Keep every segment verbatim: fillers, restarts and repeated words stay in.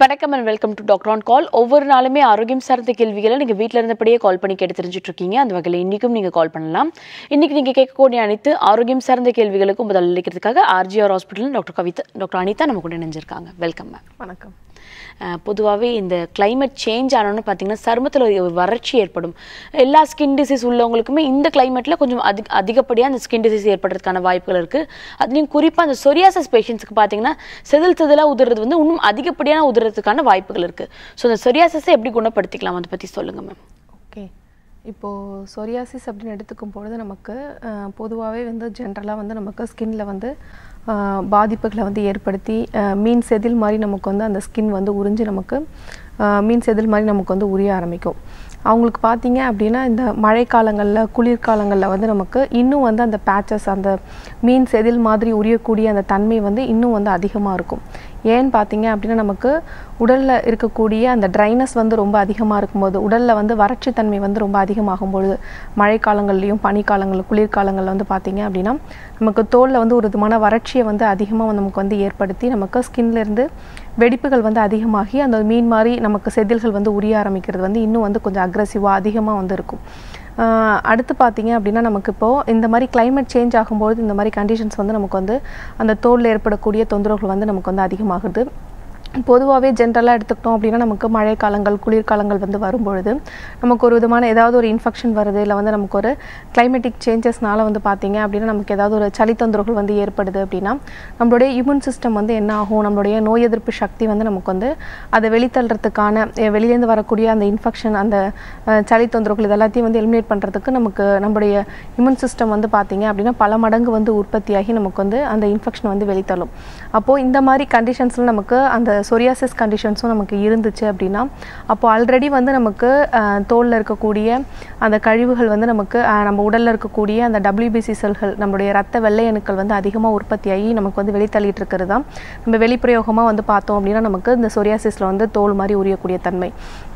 வணக்கம் and welcome to Doctor on Call. ஒவ்வொரு நாளுமே ஆரோக்கியம் சார்ந்த கேள்விகளை நீங்க வீட்ல இருந்தபடியே கால் பண்ணி கேட்டு தெரிஞ்சிட்டு இருக்கீங்க. அந்த வகையில் இன்னைக்கும் நீங்க கால் பண்ணலாம். இன்னைக்கு நீங்க கேட்கக்கூடிய அனைத்து ஆரோக்கியம் சார்ந்த கேள்விகளுக்கும் பதில் அளிக்கிறதுக்காக RGR hospital doctor Kavitha doctor Anitha நம்ம கூட இணைஞ்சிருக்காங்க. Welcome ma'am. வணக்கம். பொதுவாகவே இந்த கிளைமேட் சேஞ்ச் ஆனோன்னு பார்த்தீங்கன்னா சருமத்தில் ஒரு வறட்சி ஏற்படும். எல்லா ஸ்கின் டிசீஸ் உள்ளவங்களுக்குமே இந்த கிளைமேட்டில் கொஞ்சம் அதிக அதிகப்படியாக அந்த ஸ்கின் டிசீஸ் ஏற்படுறதுக்கான வாய்ப்புகள் இருக்குது. அதுலேயும் குறிப்பாக அந்த சொரியாசிஸ் பேஷண்ட்ஸுக்கு பார்த்தீங்கன்னா செதில் செதிலாக உதிர்றது வந்து இன்னும் அதிகப்படியான உதிரத்துக்கான வாய்ப்புகள் இருக்குது. ஸோ அந்த சொரியாசிஸை எப்படி குணப்படுத்திக்கலாம் அதை பற்றி சொல்லுங்கள் மேம். ஓகே, இப்போது சொரியாசிஸ் அப்படின்னு எடுத்துக்கும் பொழுது நமக்கு பொதுவாகவே வந்து ஜென்ரலாக வந்து நமக்கு ஸ்கின்னில் வந்து பாதிப்புகளை வந்து ஏற்படுத்தி மீன் செதில் மாதிரி நமக்கு வந்து அந்த ஸ்கின் வந்து உறிஞ்சி நமக்கு மீன் செதில் மாதிரி நமக்கு வந்து உரிய ஆரம்பிக்கும். அவங்களுக்கு பார்த்தீங்க அப்படின்னா இந்த மழைக்காலங்களில் குளிர்காலங்களில் வந்து நமக்கு இன்னும் வந்து அந்த பேச்சஸ் அந்த மீன் செதில் மாதிரி உரியக்கூடிய அந்த தன்மை வந்து இன்னும் வந்து அதிகமாக இருக்கும். ஏன்னு பார்த்தீங்க அப்படின்னா நமக்கு உடலில் இருக்கக்கூடிய அந்த ட்ரைனஸ் வந்து ரொம்ப அதிகமாக இருக்கும்போது உடலில் வந்து வறட்சி தன்மை வந்து ரொம்ப அதிகமாகும்பொழுது மழைக்காலங்கள்லையும் பனிக்காலங்கள் குளிர்காலங்களில் வந்து பார்த்தீங்க அப்படின்னா நமக்கு தோலில் வந்து ஒரு விதமான வறட்சியை வந்து அதிகமாக நமக்கு வந்து ஏற்படுத்தி நமக்கு ஸ்கின்லேருந்து வெடிப்புகள் வந்து அதிகமாகி அந்த மீன் மாதிரி நமக்கு செதில்கள் வந்து உரிய ஆரம்பிக்கிறது வந்து இன்னும் வந்து கொஞ்சம் அக்ரெசிவாக அதிகமாக வந்து இருக்கும். அடுத்து பார்த்தீங்க அப்படின்னா நமக்கு இப்போது இந்த மாதிரி கிளைமேட் சேஞ்ச் ஆகும்போது இந்த மாதிரி கண்டிஷன்ஸ் வந்து நமக்கு வந்து அந்த தோலில் ஏற்படக்கூடிய தொந்தரவுகள் வந்து நமக்கு வந்து அதிகமாகுது. பொதுவாகவே ஜென்ரலாக எடுத்துக்கிட்டோம் அப்படின்னா நமக்கு மழைக்காலங்கள் குளிர்காலங்கள் வந்து வரும்பொழுது நமக்கு ஒரு விதமான ஏதாவது ஒரு இன்ஃபெக்ஷன் வருது, இல்லை வந்து நமக்கு ஒரு கிளைமேட்டிக் சேஞ்சஸ்னால வந்து பார்த்தீங்க அப்படின்னா நமக்கு ஏதாவது ஒரு சளி தொந்தரவுகள் வந்து ஏற்படுது அப்படின்னா நம்மளுடைய இம்யூன் சிஸ்டம் வந்து என்ன ஆகும், நம்மளுடைய நோய் எதிர்ப்பு சக்தி வந்து நமக்கு வந்து அதை வெளித்தள்ளுறதுக்கான வெளியிலேருந்து வரக்கூடிய அந்த இன்ஃபெக்ஷன் அந்த சளி தொந்தரவுகள் இது எல்லாத்தையும் வந்து எலிமினேட் பண்ணுறதுக்கு நமக்கு நம்மளுடைய இம்யூன் சிஸ்டம் வந்து பார்த்தீங்க அப்படின்னா பல மடங்கு வந்து உற்பத்தியாகி நமக்கு வந்து அந்த இன்ஃபெக்ஷன் வந்து வெளித்தள்ளும். அப்போது இந்த மாதிரி கண்டிஷன்ஸில் நமக்கு அந்த சொரியாசிஸ் கண்டிஷன்ஸும் நமக்கு இருந்துச்சு அப்படின்னா அப்போ ஆல்ரெடி வந்து நமக்கு தோலில் இருக்கக்கூடிய அந்த கழிவுகள் வந்து நமக்கு நம்ம உடலில் இருக்கக்கூடிய அந்த டபிள்யூபிசி செல்கள் நம்மளுடைய ரத்த வெள்ளை அணுக்கள் வந்து அதிகமாக உற்பத்தியாகி நமக்கு வந்து வெளித்தள்ளிட்டு இருக்கிறது தான் நம்ம வெளிப்பிரயோகமாக வந்து பார்த்தோம் அப்படின்னா நமக்கு இந்த சொரியாசிஸில் வந்து தோல் மாதிரி உரியக்கூடிய தன்மை.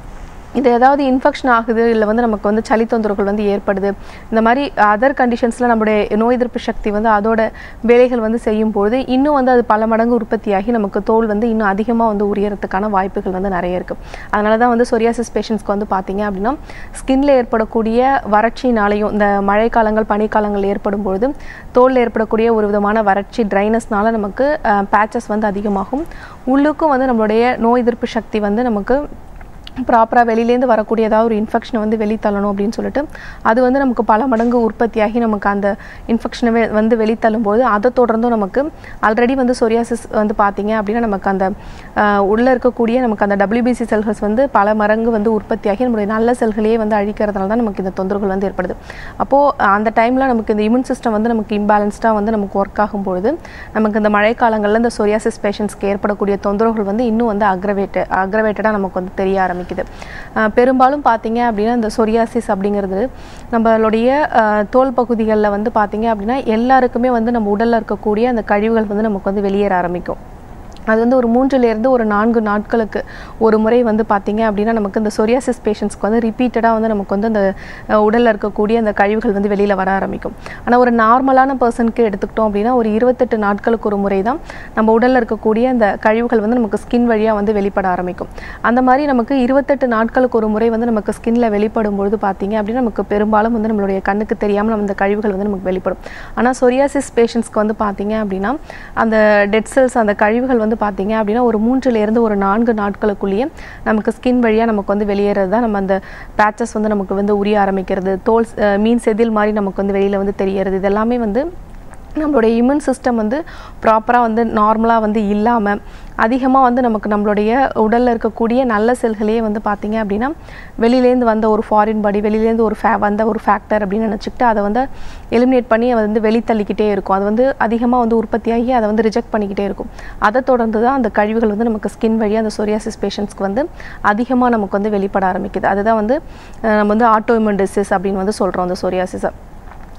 இது ஏதாவது இன்ஃபெக்ஷன் ஆகுது, இல்லை வந்து நமக்கு வந்து சளி தொந்தரவுகள் வந்து ஏற்படுது, இந்த மாதிரி அதர் கண்டிஷன்ஸில் நம்மளுடைய நோய் எதிர்ப்பு சக்தி வந்து அதோட வேலைகள் வந்து செய்யும்போது இன்னும் வந்து அது பல மடங்கு உற்பத்தியாகி நமக்கு தோல் வந்து இன்னும் அதிகமாக வந்து உரியறதுக்கான வாய்ப்புகள் வந்து நிறைய இருக்குது. அதனால தான் வந்து சொரியாசிஸ் பேஷண்ட்ஸ்க்கு வந்து பார்த்தீங்க அப்படின்னா ஸ்கின்ல ஏற்படக்கூடிய வறட்சினாலையும் இந்த மழைக்காலங்கள் பனிக்காலங்கள் ஏற்படும் பொழுது தோலில் ஏற்படக்கூடிய ஒரு விதமான வறட்சி ட்ரைனஸ்னால நமக்கு பேச்சஸ் வந்து அதிகமாகும். உள்ளுக்கும் வந்து நம்மளுடைய நோய் எதிர்ப்பு சக்தி வந்து நமக்கு ப்ராப்பராக வெளியிலேருந்து வரக்கூடிய ஏதாவது ஒரு இன்ஃபெக்ஷனை வந்து வெளித்தள்ளணும் அப்படின்னு சொல்லிட்டு அது வந்து நமக்கு பல மடங்கு உற்பத்தியாகி நமக்கு அந்த இன்ஃபெக்ஷனை வந்து வெளித்தள்ளும்போது அதை தொடர்ந்தும் நமக்கு ஆல்ரெடி வந்து சொரியாசிஸ் வந்து பார்த்தீங்க அப்படின்னா நமக்கு அந்த உள்ளே இருக்கக்கூடிய நமக்கு அந்த டபிள்யூபிசி செல்கள்ஸ் வந்து பல மடங்கு வந்து உற்பத்தியாகி நம்மளுடைய நல்ல செல்களையே வந்து அழிக்கிறதுனால தான் நமக்கு இந்த தொந்தரவுகள் வந்து ஏற்படுது. அப்போது அந்த டைமில் நமக்கு இந்த இம்யூன் சிஸ்டம் வந்து நமக்கு இம்பேலன்ஸ்டாக வந்து நமக்கு ஒர்க் ஆகும்பொழுது நமக்கு இந்த மழைக்காலங்களில் இந்த சொரியாசிஸ் பேஷண்ட்ஸ்க்கு ஏற்படக்கூடிய தொந்தரவுகள் வந்து இன்னும் வந்து அக்ரவேட் அக்ரவேட்டடாக நமக்கு வந்து தெரிய ஆரம்பிக்கும். பெரும்பாலும் பார்த்தீங்க அப்படின்னா இந்த சொரியாசிஸ் அப்படிங்கிறது நம்மளுடைய தோல் பகுதிகளில் வந்து பார்த்தீங்க அப்படின்னா எல்லாருக்குமே வந்து நம்ம உடலில் இருக்கக்கூடிய அந்த கழிவுகள் வந்து நமக்கு வந்து வெளியேற ஆரம்பிக்கும். அது வந்து ஒரு மூன்றுலேருந்து ஒரு நான்கு நாட்களுக்கு ஒரு முறை வந்து பார்த்தீங்க அப்படின்னா நமக்கு இந்த சொரியாசிஸ் பேஷண்ட்ஸ்க்கு வந்து ரிப்பீட்டடாக வந்து நமக்கு வந்து அந்த உடலில் இருக்கக்கூடிய அந்த கழிவுகள் வந்து வெளியில் வர ஆரம்பிக்கும். ஆனால் ஒரு நார்மலான பர்சனுக்கு எடுத்துக்கிட்டோம் அப்படின்னா ஒரு இருபத்தெட்டு நாட்களுக்கு ஒரு முறை தான் நம்ம உடலில் இருக்கக்கூடிய அந்த கழிவுகள் வந்து நமக்கு ஸ்கின் வழியாக வந்து வெளிப்பட ஆரம்பிக்கும். அந்த மாதிரி நமக்கு இருபத்தெட்டு நாட்களுக்கு ஒரு முறை வந்து நமக்கு ஸ்கின்ல வெளிப்படும் பொழுது பார்த்தீங்க அப்படின்னா நமக்கு பெரும்பாலும் வந்து நம்மளுடைய கண்ணுக்கு தெரியாமல் நம்ம அந்த கழிவுகள் வந்து நமக்கு வெளிப்படும். ஆனால் சொரியாசிஸ் பேஷண்ட்ஸ்க்கு வந்து பார்த்தீங்க அப்படின்னா அந்த டெட் செல்ஸ் அந்த கழிவுகள் வந்து பார்த்தீங்க அப்படின்னா ஒரு மூன்றுலேருந்து ஒரு நான்கு நாட்களுக்குள்ளேயே நமக்கு ஸ்கின் வழியாக நமக்கு வந்து வெளியேறது தான் நம்ம அந்த பேச்சஸ் வந்து நமக்கு வந்து உரிய ஆரம்பிக்கிறது, தோல் மீன் செதில் மாதிரி நமக்கு வந்து வெளியில் வந்து தெரியறது. இது எல்லாமே வந்து நம்மளுடைய இம்யூன் சிஸ்டம் வந்து ப்ராப்பராக வந்து நார்மலாக வந்து இல்லாமல் அதிகமாக வந்து நமக்கு நம்மளுடைய உடலில் இருக்கக்கூடிய நல்ல செல்களையே வந்து பார்த்தீங்க அப்படின்னா வெளியிலேருந்து வந்த ஒரு ஃபாரின் பாடி வெளியிலேருந்து ஒரு ஃபே வந்த ஒரு ஃபேக்டர் அப்படின்னு நினச்சிக்கிட்டு அதை வந்து எலிமினேட் பண்ணி அதை வந்து வெளித்தள்ளிக்கிட்டே இருக்கும். அது வந்து அதிகமாக வந்து உற்பத்தியாகி அதை வந்து ரிஜெக்ட் பண்ணிக்கிட்டே இருக்கும். அதை தொடர்ந்து தான் அந்த கழிவுகள் வந்து நமக்கு ஸ்கின் வழியாக அந்த சொரியாசிஸ் பேஷண்ட்ஸ்க்கு வந்து அதிகமாக நமக்கு வந்து வெளிப்பட ஆரம்பிக்குது. அதுதான் வந்து நம்ம வந்து ஆட்டோ இம்யூன் டிசீஸ் அப்படின்னு வந்து சொல்கிறோம் அந்த சொரியாசிஸை.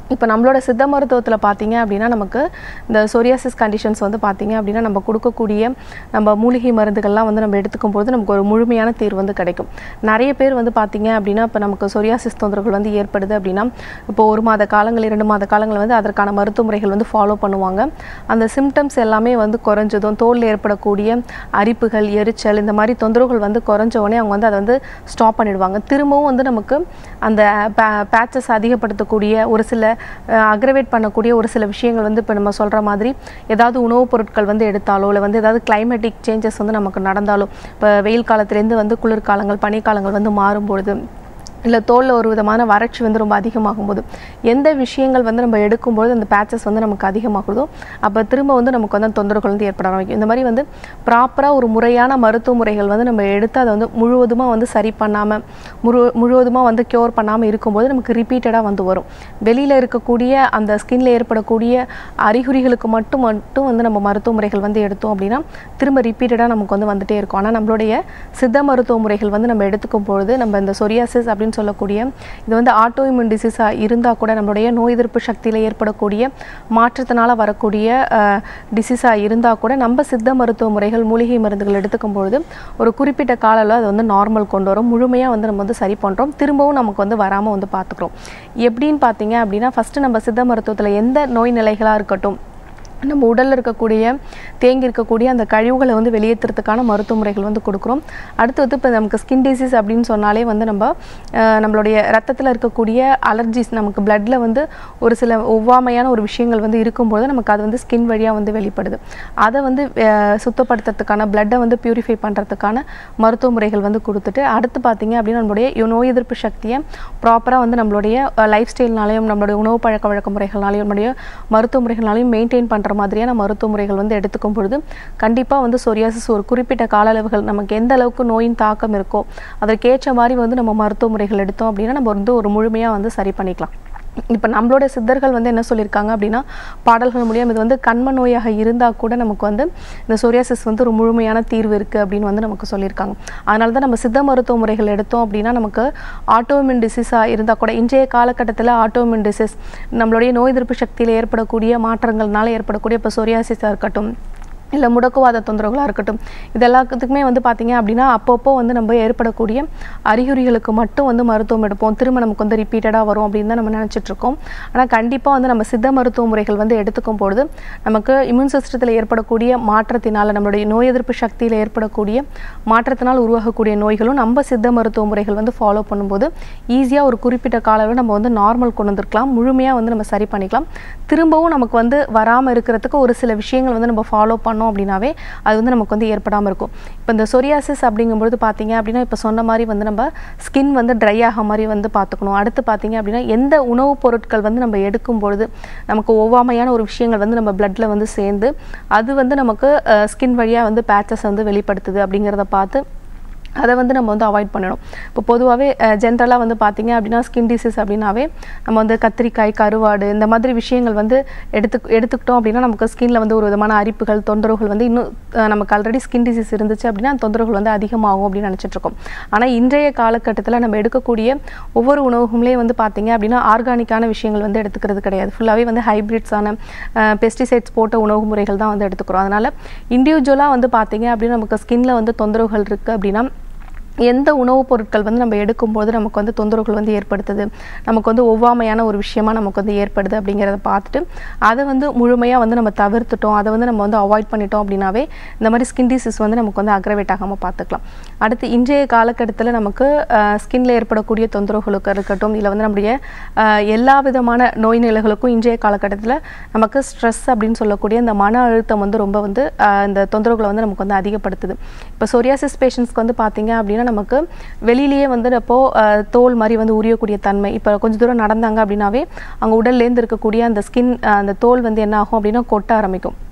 இப்போ நம்மளோட சித்த மருத்துவத்தில் பார்த்தீங்க அப்படின்னா நமக்கு இந்த சொரியாசிஸ் கண்டிஷன்ஸ் வந்து பார்த்தீங்க அப்படின்னா நம்ம கொடுக்கக்கூடிய நம்ம மூலிகை மருந்துகள்லாம் வந்து நம்ம எடுத்துக்கும் போது நமக்கு ஒரு முழுமையான தீர்வு வந்து கிடைக்கும். நிறைய பேர் வந்து பார்த்தீங்க அப்படின்னா இப்போ நமக்கு சொரியாசிஸ் தொந்தரவுகள் வந்து ஏற்படுது அப்படின்னா இப்போ ஒரு மாத காலங்கள் இரண்டு மாத காலங்கள் வந்து அதற்கான மருத்துவ முறைகள் வந்து ஃபாலோ பண்ணுவாங்க. அந்த சிம்டம்ஸ் எல்லாமே வந்து குறைஞ்சதும் தோலில் ஏற்படக்கூடிய அரிப்புகள் எரிச்சல் இந்த மாதிரி தொந்தரவுகள் வந்து குறைஞ்ச உடனே அவங்க வந்து அதை வந்து ஸ்டாப் பண்ணிடுவாங்க. திரும்பவும் வந்து நமக்கு அந்த பேச்சஸ் அதிகப்படுத்தக்கூடிய ஒரு சில அக்ரவேட் பண்ணக்கூடிய ஒரு சில விஷயங்கள் வந்து இப்போ நம்ம சொல்கிற மாதிரி ஏதாவது உணவுப் பொருட்கள் வந்து எடுத்தாலோ இல்லை வந்து ஏதாவது கிளைமேட்டிக் சேஞ்சஸ் வந்து நமக்கு நடந்தாலும் இப்போ வெயில் காலத்துலேருந்து வந்து குளிர்காலங்கள் பனிக்காலங்கள் வந்து மாறும்பொழுது இல்லை தோலில் ஒரு விதமான வறட்சி வந்து ரொம்ப அதிகமாகும் போது எந்த விஷயங்கள் வந்து நம்ம எடுக்கும்போது அந்த பேச்சஸ் வந்து நமக்கு அதிகமாகுதோ அப்போ திரும்ப வந்து நமக்கு வந்து தொந்தரவுகள் வந்து ஏற்பட ஆரம்பிக்கும். இந்த மாதிரி வந்து ப்ராப்பராக ஒரு முறையான மருத்துவ முறைகள் வந்து நம்ம எடுத்து அதை வந்து முழுவதுமாக வந்து சரி பண்ணாமல் முழு முழுவதுமாக வந்து க்யூர் பண்ணாமல் இருக்கும்போது நமக்கு ரிப்பீட்டடாக வந்து வரும். வெளியில் இருக்கக்கூடிய அந்த ஸ்கின்ல ஏற்படக்கூடிய அறிகுறிகளுக்கு மட்டும் மட்டும் வந்து நம்ம மருத்துவ முறைகள் வந்து எடுத்தோம் அப்படின்னா திரும்ப ரிப்பீட்டடாக நமக்கு வந்து வந்துட்டே இருக்கும். ஆனால் நம்மளுடைய சித்த மருத்துவ முறைகள் வந்து நம்ம எடுத்துக்கும் பொழுது நம்ம இந்த சொரியாசிஸ் அப்படின்னு சொல்லக்கூடிய இது வந்து ஆட்டோ இம்யூன் டிசீஸாக இருந்தால் கூட நம்மளுடைய நோய் எதிர்ப்பு சக்தியில் ஏற்படக்கூடிய மாற்றத்தினால வரக்கூடிய டிசீஸாக இருந்தால் கூட நம்ம சித்த மருத்துவ முறைகள் மூலிகை மருந்துகள் எடுத்துக்கும் பொழுது ஒரு குறிப்பிட்ட கால அளவு அது வந்து நார்மல் கொண்டு வரும். முழுமையாக வந்து நம்ம வந்து சரி பண்ணுறோம். திரும்பவும் நமக்கு வந்து வராமல் வந்து பார்த்துக்கிறோம். எப்படின்னு பார்த்தீங்க அப்படின்னா ஃபஸ்ட்டு நம்ம சித்த மருத்துவத்தில் எந்த நோய் நிலைகளாக இருக்கட்டும் நம்ம உடலில் இருக்கக்கூடிய தேங்கி இருக்கக்கூடிய அந்த கழிவுகளை வந்து வெளியேற்றுறதுக்கான மருத்துவ முறைகள் வந்து கொடுக்குறோம். அடுத்து வந்து இப்போ நமக்கு ஸ்கின் டிசீஸ் அப்படின்னு சொன்னாலே வந்து நம்ம நம்மளுடைய ரத்தத்தில் இருக்கக்கூடிய அலர்ஜிஸ் நமக்கு பிளட்டில் வந்து ஒரு சில ஒவ்வாமையான ஒரு விஷயங்கள் வந்து இருக்கும்போது நமக்கு அது வந்து ஸ்கின் வழியாக வந்து வெளிப்படுது. அதை வந்து சுத்தப்படுத்துறதுக்கான பிளட்டை வந்து பியூரிஃபை பண்ணுறதுக்கான மருத்துவ முறைகள் வந்து கொடுத்துட்டு அடுத்து பார்த்தீங்க அப்படின்னா நம்மளுடைய நோய் எதிர்ப்பு சக்தியை ப்ராப்பராக வந்து நம்மளுடைய லைஃப் ஸ்டைல்னாலையும் நம்மளுடைய உணவு பழக்க வழக்க முறைகள்னாலையும் நம்மளுடைய மருத்துவ முறைகள்னாலையும் மெயின்டைன் பண்ணுற மாதிரியான மருத்துவ முறைகள் வந்து எடுத்துக்கும் பொழுது கண்டிப்பாக வந்து சொரியாசிஸ் ஒரு குறிப்பிட்ட கால அளவுகள் நமக்கு எந்த அளவுக்கு நோயின் தாக்கம் இருக்கோ அதற்கேற்ற மாதிரி வந்து நம்ம மருத்துவ முறைகள் எடுத்தோம் அப்படின்னா நம்ம வந்து ஒரு முழுமையாக வந்து சரி பண்ணிக்கலாம். இப்போ நம்மளோட சித்தர்கள் வந்து என்ன சொல்லியிருக்காங்க அப்படின்னா பாடல்கள் மூலியம் இது வந்து கண்ம நோயாக இருந்தால் கூட நமக்கு வந்து இந்த சொரியாசிஸ் வந்து ஒரு முழுமையான தீர்வு இருக்குது அப்படின்னு வந்து நமக்கு சொல்லியிருக்காங்க. அதனால தான் நம்ம சித்த மருத்துவ முறைகள் எடுத்தோம் அப்படின்னா நமக்கு ஆட்டோமின் டிசீஸாக இருந்தால் கூட இன்றைய காலகட்டத்தில் ஆட்டோமின் டிசீஸ் நம்மளுடைய நோய் எதிர்ப்பு சக்தியில் ஏற்படக்கூடிய மாற்றங்கள்னால ஏற்படக்கூடிய இப்போ சொரியாசிஸாக இருக்கட்டும் இல்லை முடக்குவாத தொந்தரவுகளாக இருக்கட்டும் இது எல்லாத்துக்குமே வந்து பார்த்திங்க அப்படின்னா அப்பப்போ வந்து நம்ம ஏற்படக்கூடிய அறிகுறிகளுக்கு மட்டும் வந்து மருத்துவம் எடுப்போம். திரும்ப நமக்கு வந்து ரிப்பீட்டடாக வரும் அப்படின்னு தான் நம்ம நினச்சிட்ருக்கோம். ஆனால் கண்டிப்பாக வந்து நம்ம சித்த மருத்துவ முறைகள் வந்து எடுத்துக்கும் பொழுது நமக்கு இம்யூன் சிஸ்டத்தில் ஏற்படக்கூடிய மாற்றத்தினால் நம்மளுடைய நோய் எதிர்ப்பு சக்தியில் ஏற்படக்கூடிய மாற்றத்தினால் உருவாகக்கூடிய நோய்களும் நம்ம சித்த மருத்துவ முறைகள் வந்து ஃபாலோ பண்ணும்போது ஈஸியாக ஒரு குறிப்பிட்ட காலம் நம்ம வந்து நார்மல் கொண்டு வந்துருக்கலாம். முழுமையாக வந்து நம்ம சரி பண்ணிக்கலாம். திரும்பவும் நமக்கு வந்து வராமல் இருக்கிறதுக்கு ஒரு சில விஷயங்கள் வந்து நம்ம ஃபாலோ பண்ணோம் அப்படின்னாவே அது வந்து நமக்கு வந்து ஏற்படாமல் இருக்கும். இப்போ இந்த சொரியாசிஸ் அப்படிங்கும்போது பார்த்தீங்க அப்படின்னா இப்போ சொன்ன மாதிரி வந்து நம்ம ஸ்கின் வந்து ட்ரை ஆக மாதிரி வந்து பார்த்துக்கணும். அடுத்து பார்த்தீங்க அப்படின்னா எந்த உணவுப் பொருட்கள் வந்து நம்ம எடுக்கும் பொழுது நமக்கு ஒவ்வாமையான ஒரு விஷயங்கள் வந்து நம்ம பிளட்டில் வந்து சேர்ந்து அது வந்து நமக்கு ஸ்கின் வழியாக வந்து பேச்சஸ் வந்து வெளிப்படுத்துது அப்படிங்கிறத பார்த்து அதை வந்து நம்ம வந்து அவாய்ட் பண்ணணும். இப்போ பொதுவாகவே ஜென்ரலாக வந்து பார்த்திங்க அப்படின்னா ஸ்கின் டிசீஸ் அப்படின்னாவே நம்ம வந்து கத்திரிக்காய் கருவாடு இந்த மாதிரி விஷயங்கள் வந்து எடுத்து எடுத்துக்கிட்டோம் அப்படின்னா நமக்கு ஸ்கின்ல வந்து ஒரு விதமான அரிப்புகள் தொந்தரவுகள் வந்து இன்னும் நமக்கு ஆல்ரெடி ஸ்கின் டிசீஸ் இருந்துச்சு அப்படின்னா அந்த தொந்தரவுகள் வந்து அதிகமாகும் அப்படின்னு நினச்சிட்ருக்கோம். ஆனால் இன்றைய காலகட்டத்தில் நம்ம எடுக்கக்கூடிய ஒவ்வொரு உணவுகளே வந்து பார்த்திங்க அப்படின்னா ஆர்கானிக்கான விஷயங்கள் வந்து எடுத்துக்கிறது கிடையாது. ஃபுல்லாகவே வந்து ஹைப்ரிட்ஸான பெஸ்டிசைட்ஸ் போட்ட உணவு முறைகள் தான் வந்து எடுத்துக்கிறோம். அதனால் இண்டிவிஜுவலாக வந்து பார்த்திங்க அப்படின்னா நமக்கு ஸ்கின்ல வந்து தொந்தரவுகள் இருக்குது அப்படின்னா எந்த உணவுப் பொருட்கள் வந்து நம்ம எடுக்கும்போது நமக்கு வந்து தொந்தரவுகள் வந்து ஏற்படுத்துது நமக்கு வந்து ஒவ்வாமையான ஒரு விஷயமா நமக்கு வந்து ஏற்படுது அப்படிங்கிறத பார்த்துட்டு அதை வந்து முழுமையாக வந்து நம்ம தவிர்த்துட்டோம் அதை வந்து நம்ம வந்து அவாய்ட் பண்ணிட்டோம் அப்படின்னாவே இந்த மாதிரி ஸ்கின் டிசீஸ் வந்து நமக்கு வந்து அக்ரவேட் ஆகாமல் பார்த்துக்கலாம். அடுத்து இன்றைய காலகட்டத்தில் நமக்கு ஸ்கின்ல ஏற்படக்கூடிய தொந்தரவுகளுக்கு இருக்கட்டும் இல்லை வந்து நம்முடைய எல்லா விதமான நோய் நிலைகளுக்கும் இன்றைய காலகட்டத்தில் நமக்கு ஸ்ட்ரெஸ் அப்படின்னு சொல்லக்கூடிய இந்த மன அழுத்தம் வந்து ரொம்ப வந்து இந்த தொந்தரவுகளை வந்து நமக்கு வந்து அதிகப்படுத்துது. இப்போ சொரியாசிஸ் பேஷண்ட்ஸ்க்கு வந்து பார்த்தீங்க அப்படின்னா நமக்கு வெளியிலேயே வந்து அப்போ தோல் மாதிரி வந்து உரியக்கூடிய தன்மை இப்போ கொஞ்சம் தூரம் நடந்தாங்க அப்படின்னாவே அங்கே உடல்லேருந்து இருக்கக்கூடிய அந்த ஸ்கின் அந்த தோல் வந்து என்ன ஆகும் அப்படின்னா கொட்ட ஆரம்பிக்கும்.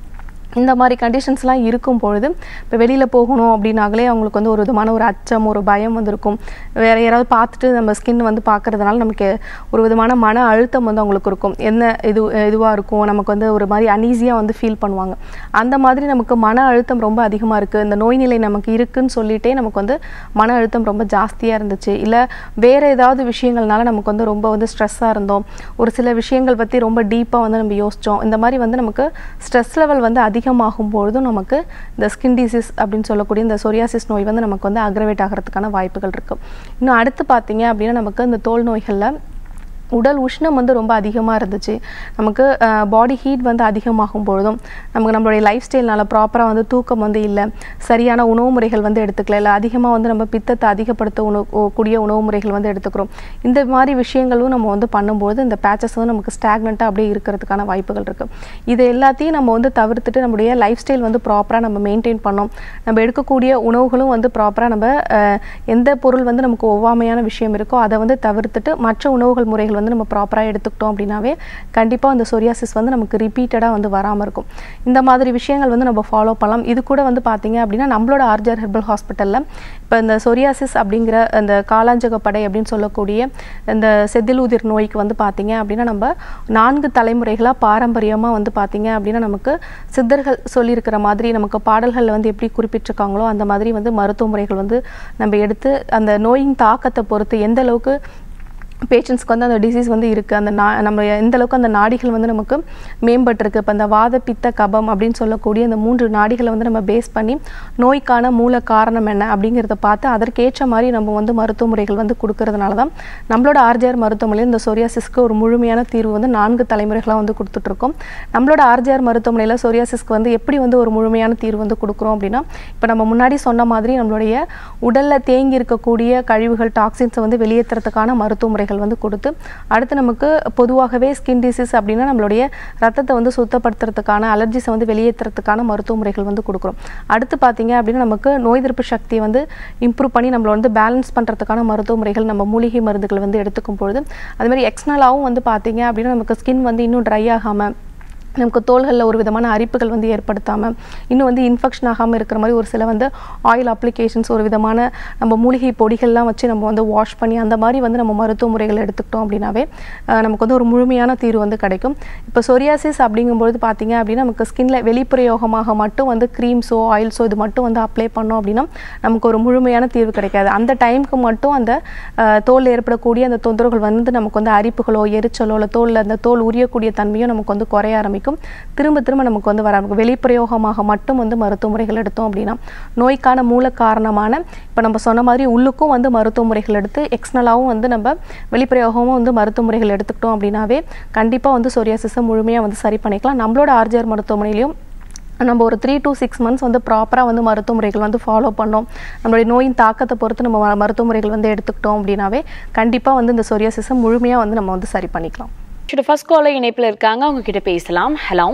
இந்த மாதிரி கண்டிஷன்ஸ்லாம் இருக்கும் பொழுது இப்போ வெளியில் போகணும் அப்படின்னாங்களே அவங்களுக்கு வந்து ஒரு விதமான ஒரு அச்சம் ஒரு பயம் வந்திருக்கும். வேறு யாராவது பார்த்துட்டு நம்ம ஸ்கின் வந்து பார்க்குறதுனால நமக்கு ஒரு விதமான மன அழுத்தம் வந்து அவங்களுக்கு இருக்கும். என்ன இது இதுவாக இருக்கும், நமக்கு வந்து ஒரு மாதிரி அன்ஈஸியாக வந்து ஃபீல் பண்ணுவாங்க. அந்த மாதிரி நமக்கு மன அழுத்தம் ரொம்ப அதிகமாக இருக்குது, இந்த நோய் நிலை நமக்கு இருக்குதுன்னு சொல்லிகிட்டே நமக்கு வந்து மன அழுத்தம் ரொம்ப ஜாஸ்தியாக இருந்துச்சு, இல்லை வேறு ஏதாவது விஷயங்கள்னால நமக்கு வந்து ரொம்ப வந்து ஸ்ட்ரெஸ்ஸாக இருந்தோம், ஒரு சில விஷயங்கள் பற்றி ரொம்ப டீப்பாக வந்து நம்ம யோசித்தோம். இந்த மாதிரி வந்து நமக்கு ஸ்ட்ரெஸ் லெவல் வந்து அதிக அதிகமாகும் பொழுதும் நமக்கு இந்த ஸ்கின் டிசீஸ் அப்படின்னு சொல்லக்கூடிய இந்த சொரியாசிஸ் நோய் வந்து நமக்கு வந்து அக்ரவேட் ஆகிறதுக்கான வாய்ப்புகள் இருக்குது. இன்னும் அடுத்து பார்த்தீங்க அப்படின்னா நமக்கு இந்த தோல் நோய்களில் உடல் உஷ்ணம் வந்து ரொம்ப அதிகமாக இருந்துச்சு. நமக்கு பாடி ஹீட் வந்து அதிகமாகும் பொழுதும் நமக்கு நம்மளுடைய லைஃப் ஸ்டைல்னால ப்ராப்பராக வந்து தூக்கம் வந்து இல்லை, சரியான உணவு முறைகள் வந்து எடுத்துக்கல, இல்லை அதிகமாக வந்து நம்ம பித்தத்தை அதிகப்படுத்த உணவு கூடிய உணவு முறைகள் வந்து எடுத்துக்கிறோம். இந்த மாதிரி விஷயங்களும் நம்ம வந்து பண்ணும்போது இந்த பேச்சஸ் வந்து நமக்கு ஸ்டாக்னண்ட்டாக அப்படியே இருக்கிறதுக்கான வாய்ப்புகள் இருக்குது. இது எல்லாத்தையும் நம்ம வந்து தவிர்த்துட்டு நம்முடைய லைஃப் ஸ்டைல் வந்து ப்ராப்பராக நம்ம மெயின்டைன் பண்ணோம். நம்ம எடுக்கக்கூடிய உணவுகளும் வந்து ப்ராப்பராக நம்ம எந்த பொருள் வந்து நமக்கு ஒவ்வாமையான விஷயம் இருக்கோ அதை வந்து தவிர்த்துட்டு மற்ற உணவுகள் முறைகள் வந்து நம்ம ப்ராப்பராக எடுத்துக்கிட்டோம் அப்படின்னாவே கண்டிப்பாக அந்த சொரியாசிஸ் வந்து நமக்கு ரிப்பீட்டடாக வந்து வராமல் இருக்கும். இந்த மாதிரி விஷயங்கள் வந்து நம்ம ஃபாலோ பண்ணலாம். இது கூட வந்து பார்த்தீங்க அப்படின்னா நம்மளோட ஆர்ஜிஆர் ஹெர்பல் ஹாஸ்பிட்டலில் இப்போ இந்த சொரியாசிஸ் அப்படிங்கிற அந்த காலாஞ்சகப்படை அப்படின்னு சொல்லக்கூடிய இந்த செதிலூதிர் நோய்க்கு வந்து பார்த்தீங்க அப்படின்னா நம்ம நான்கு தலைமுறைகளாக பாரம்பரியமாக வந்து பார்த்தீங்க அப்படின்னா நமக்கு சித்தர்கள் சொல்லியிருக்கிற மாதிரி நமக்கு பாடல்களில் வந்து எப்படி குறிப்பிட்டிருக்காங்களோ அந்த மாதிரி வந்து மருத்துவ முறைகள் வந்து நம்ம எடுத்து அந்த நோயின் தாக்கத்தை பொறுத்து எந்த அளவுக்கு பேஷண்ட்ஸ்க்கு வந்து அந்த டிசீஸ் வந்து இருக்குது, அந்த நா நம்ம எந்த அளவுக்கு அந்த நாடிகள் வந்து நமக்கு மேம்பட்டிருக்கு. இப்போ அந்த வாத பித்த கபம் அப்படின்னு சொல்லக்கூடிய அந்த மூன்று நாடிகளை வந்து நம்ம பேஸ் பண்ணி நோய்க்கான மூல காரணம் என்ன அப்படிங்கிறத பார்த்து அதற்கேற்ற மாதிரி நம்ம வந்து மருத்துவ முறைகள் வந்து கொடுக்கறதுனால தான் நம்மளோட ஆர்ஜிஆர் மருத்துவமனையில் இந்த சொரியாசிஸ்க்கு ஒரு முழுமையான தீர்வு வந்து நான்கு தலைமுறைகளாக வந்து கொடுத்துட்ருக்கோம். நம்மளோட ஆர்ஜிஆர் மருத்துவமனையில் சொரியாசிஸ்க்கு வந்து எப்படி வந்து ஒரு முழுமையான தீர்வு வந்து கொடுக்குறோம் அப்படின்னா, இப்போ நம்ம முன்னாடி சொன்ன மாதிரி நம்மளுடைய உடலில் தேங்கி இருக்கக்கூடிய கழிவுகள் டாக்ஸின்ஸை வந்து வெளியேற்றுறதுக்கான மருத்துவ முறை வந்து கொடுத்து அடுத்து நமக்கு பொதுவாகவே ஸ்கின் டிசீஸ் அப்படின்னா நம்மளுடைய ரத்தத்தை வந்து சுத்தப்படுத்துறதுக்கான அலர்ஜிஸை வந்து வெளியேற்றுறதுக்கான மருத்துவ முறைகள் வந்து கொடுக்குறோம். அடுத்து பார்த்தீங்க அப்படின்னா நமக்கு நோய் எதிர்ப்பு சக்தியை வந்து இம்ப்ரூவ் பண்ணி நம்மளை வந்து பேலன்ஸ் பண்ணுறதுக்கான மருத்துவ முறைகள் நம்ம மூலிகை மருந்துகள் வந்து எடுத்துக்கும் பொழுது அது மாதிரி எக்ஸ்டர்னலாகவும் வந்து பார்த்தீங்க அப்படின்னா நமக்கு ஸ்கின் வந்து இன்னும் ட்ரை ஆகாமல் நமக்கு தோள்களில் ஒரு விதமான அரிப்புகள் வந்து ஏற்படுத்தாமல் இன்னும் வந்து இன்ஃபெக்ஷன் ஆகாமல் இருக்கிற மாதிரி ஒரு சில வந்து ஆயில் அப்ளிகேஷன்ஸ் ஒரு விதமான நம்ம மூலிகை பொடிகள்லாம் வச்சு நம்ம வந்து வாஷ் பண்ணி அந்த மாதிரி வந்து நம்ம மருத்துவ முறைகள் எடுத்துக்கிட்டோம் அப்படின்னாவே நமக்கு வந்து ஒரு முழுமையான தீர்வு வந்து கிடைக்கும். இப்போ சொரியாசிஸ் அப்படிங்கும்பொழுது பார்த்தீங்க அப்படின்னா நமக்கு ஸ்கின்ல வெளிப்பிரயோகமாக மட்டும் வந்து க்ரீம்ஸோ ஆயில்ஸோ இது மட்டும் வந்து அப்ளை பண்ணோம் அப்படின்னா நமக்கு ஒரு முழுமையான தீர்வு கிடைக்காது. அந்த டைமுக்கு மட்டும் அந்த தோல் ஏற்படக்கூடிய அந்த தொந்தரவுகள் வந்து நமக்கு வந்து அரிப்புகளோ எரிச்சலோ இல்லை தோலில் அந்த தோல் உரியக்கூடிய தன்மையும் நமக்கு வந்து குறைய ஆரம்பிக்கும். திரும்ப திரும்ப நமக்கு வந்து வர வெளிப்பிரயோகமாக மட்டும் வந்து மருத்துவ முறைகள் எடுத்தோம் அப்படின்னா நோய்க்கான மூல காரணமான இப்போ நம்ம சொன்ன மாதிரி உள்ளுக்கும் வந்து மருத்துவ முறைகள் எடுத்து எக்ஸ்டர்னலாகவும் வந்து நம்ம வெளிப்பிரயோகமும் வந்து மருத்துவ முறைகள் எடுத்துக்கிட்டோம் அப்படின்னாவே கண்டிப்பாக வந்து சொரியாசிஸை முழுமையாக வந்து சரி பண்ணிக்கலாம். நம்மளோட ஆர்ஜிஆர் மருத்துவமனையிலையும் நம்ம ஒரு த்ரீ டு சிக்ஸ் மந்த்ஸ் வந்து ப்ராப்பராக வந்து மருத்துவ முறைகள் வந்து ஃபாலோ பண்ணோம், நம்மளுடைய நோயின் தாக்கத்தை பொறுத்து நம்ம மருத்துவ முறைகள் வந்து எடுத்துக்கிட்டோம் அப்படின்னாவே கண்டிப்பாக வந்து இந்த சொரியாசிஸை முழுமையாக வந்து நம்ம வந்து சரி பண்ணிக்கலாம். ஃபர்ஸ்ட் காலர் இணைப்பில் இருக்காங்க, அவங்க கிட்ட பேசலாம். ஹலோ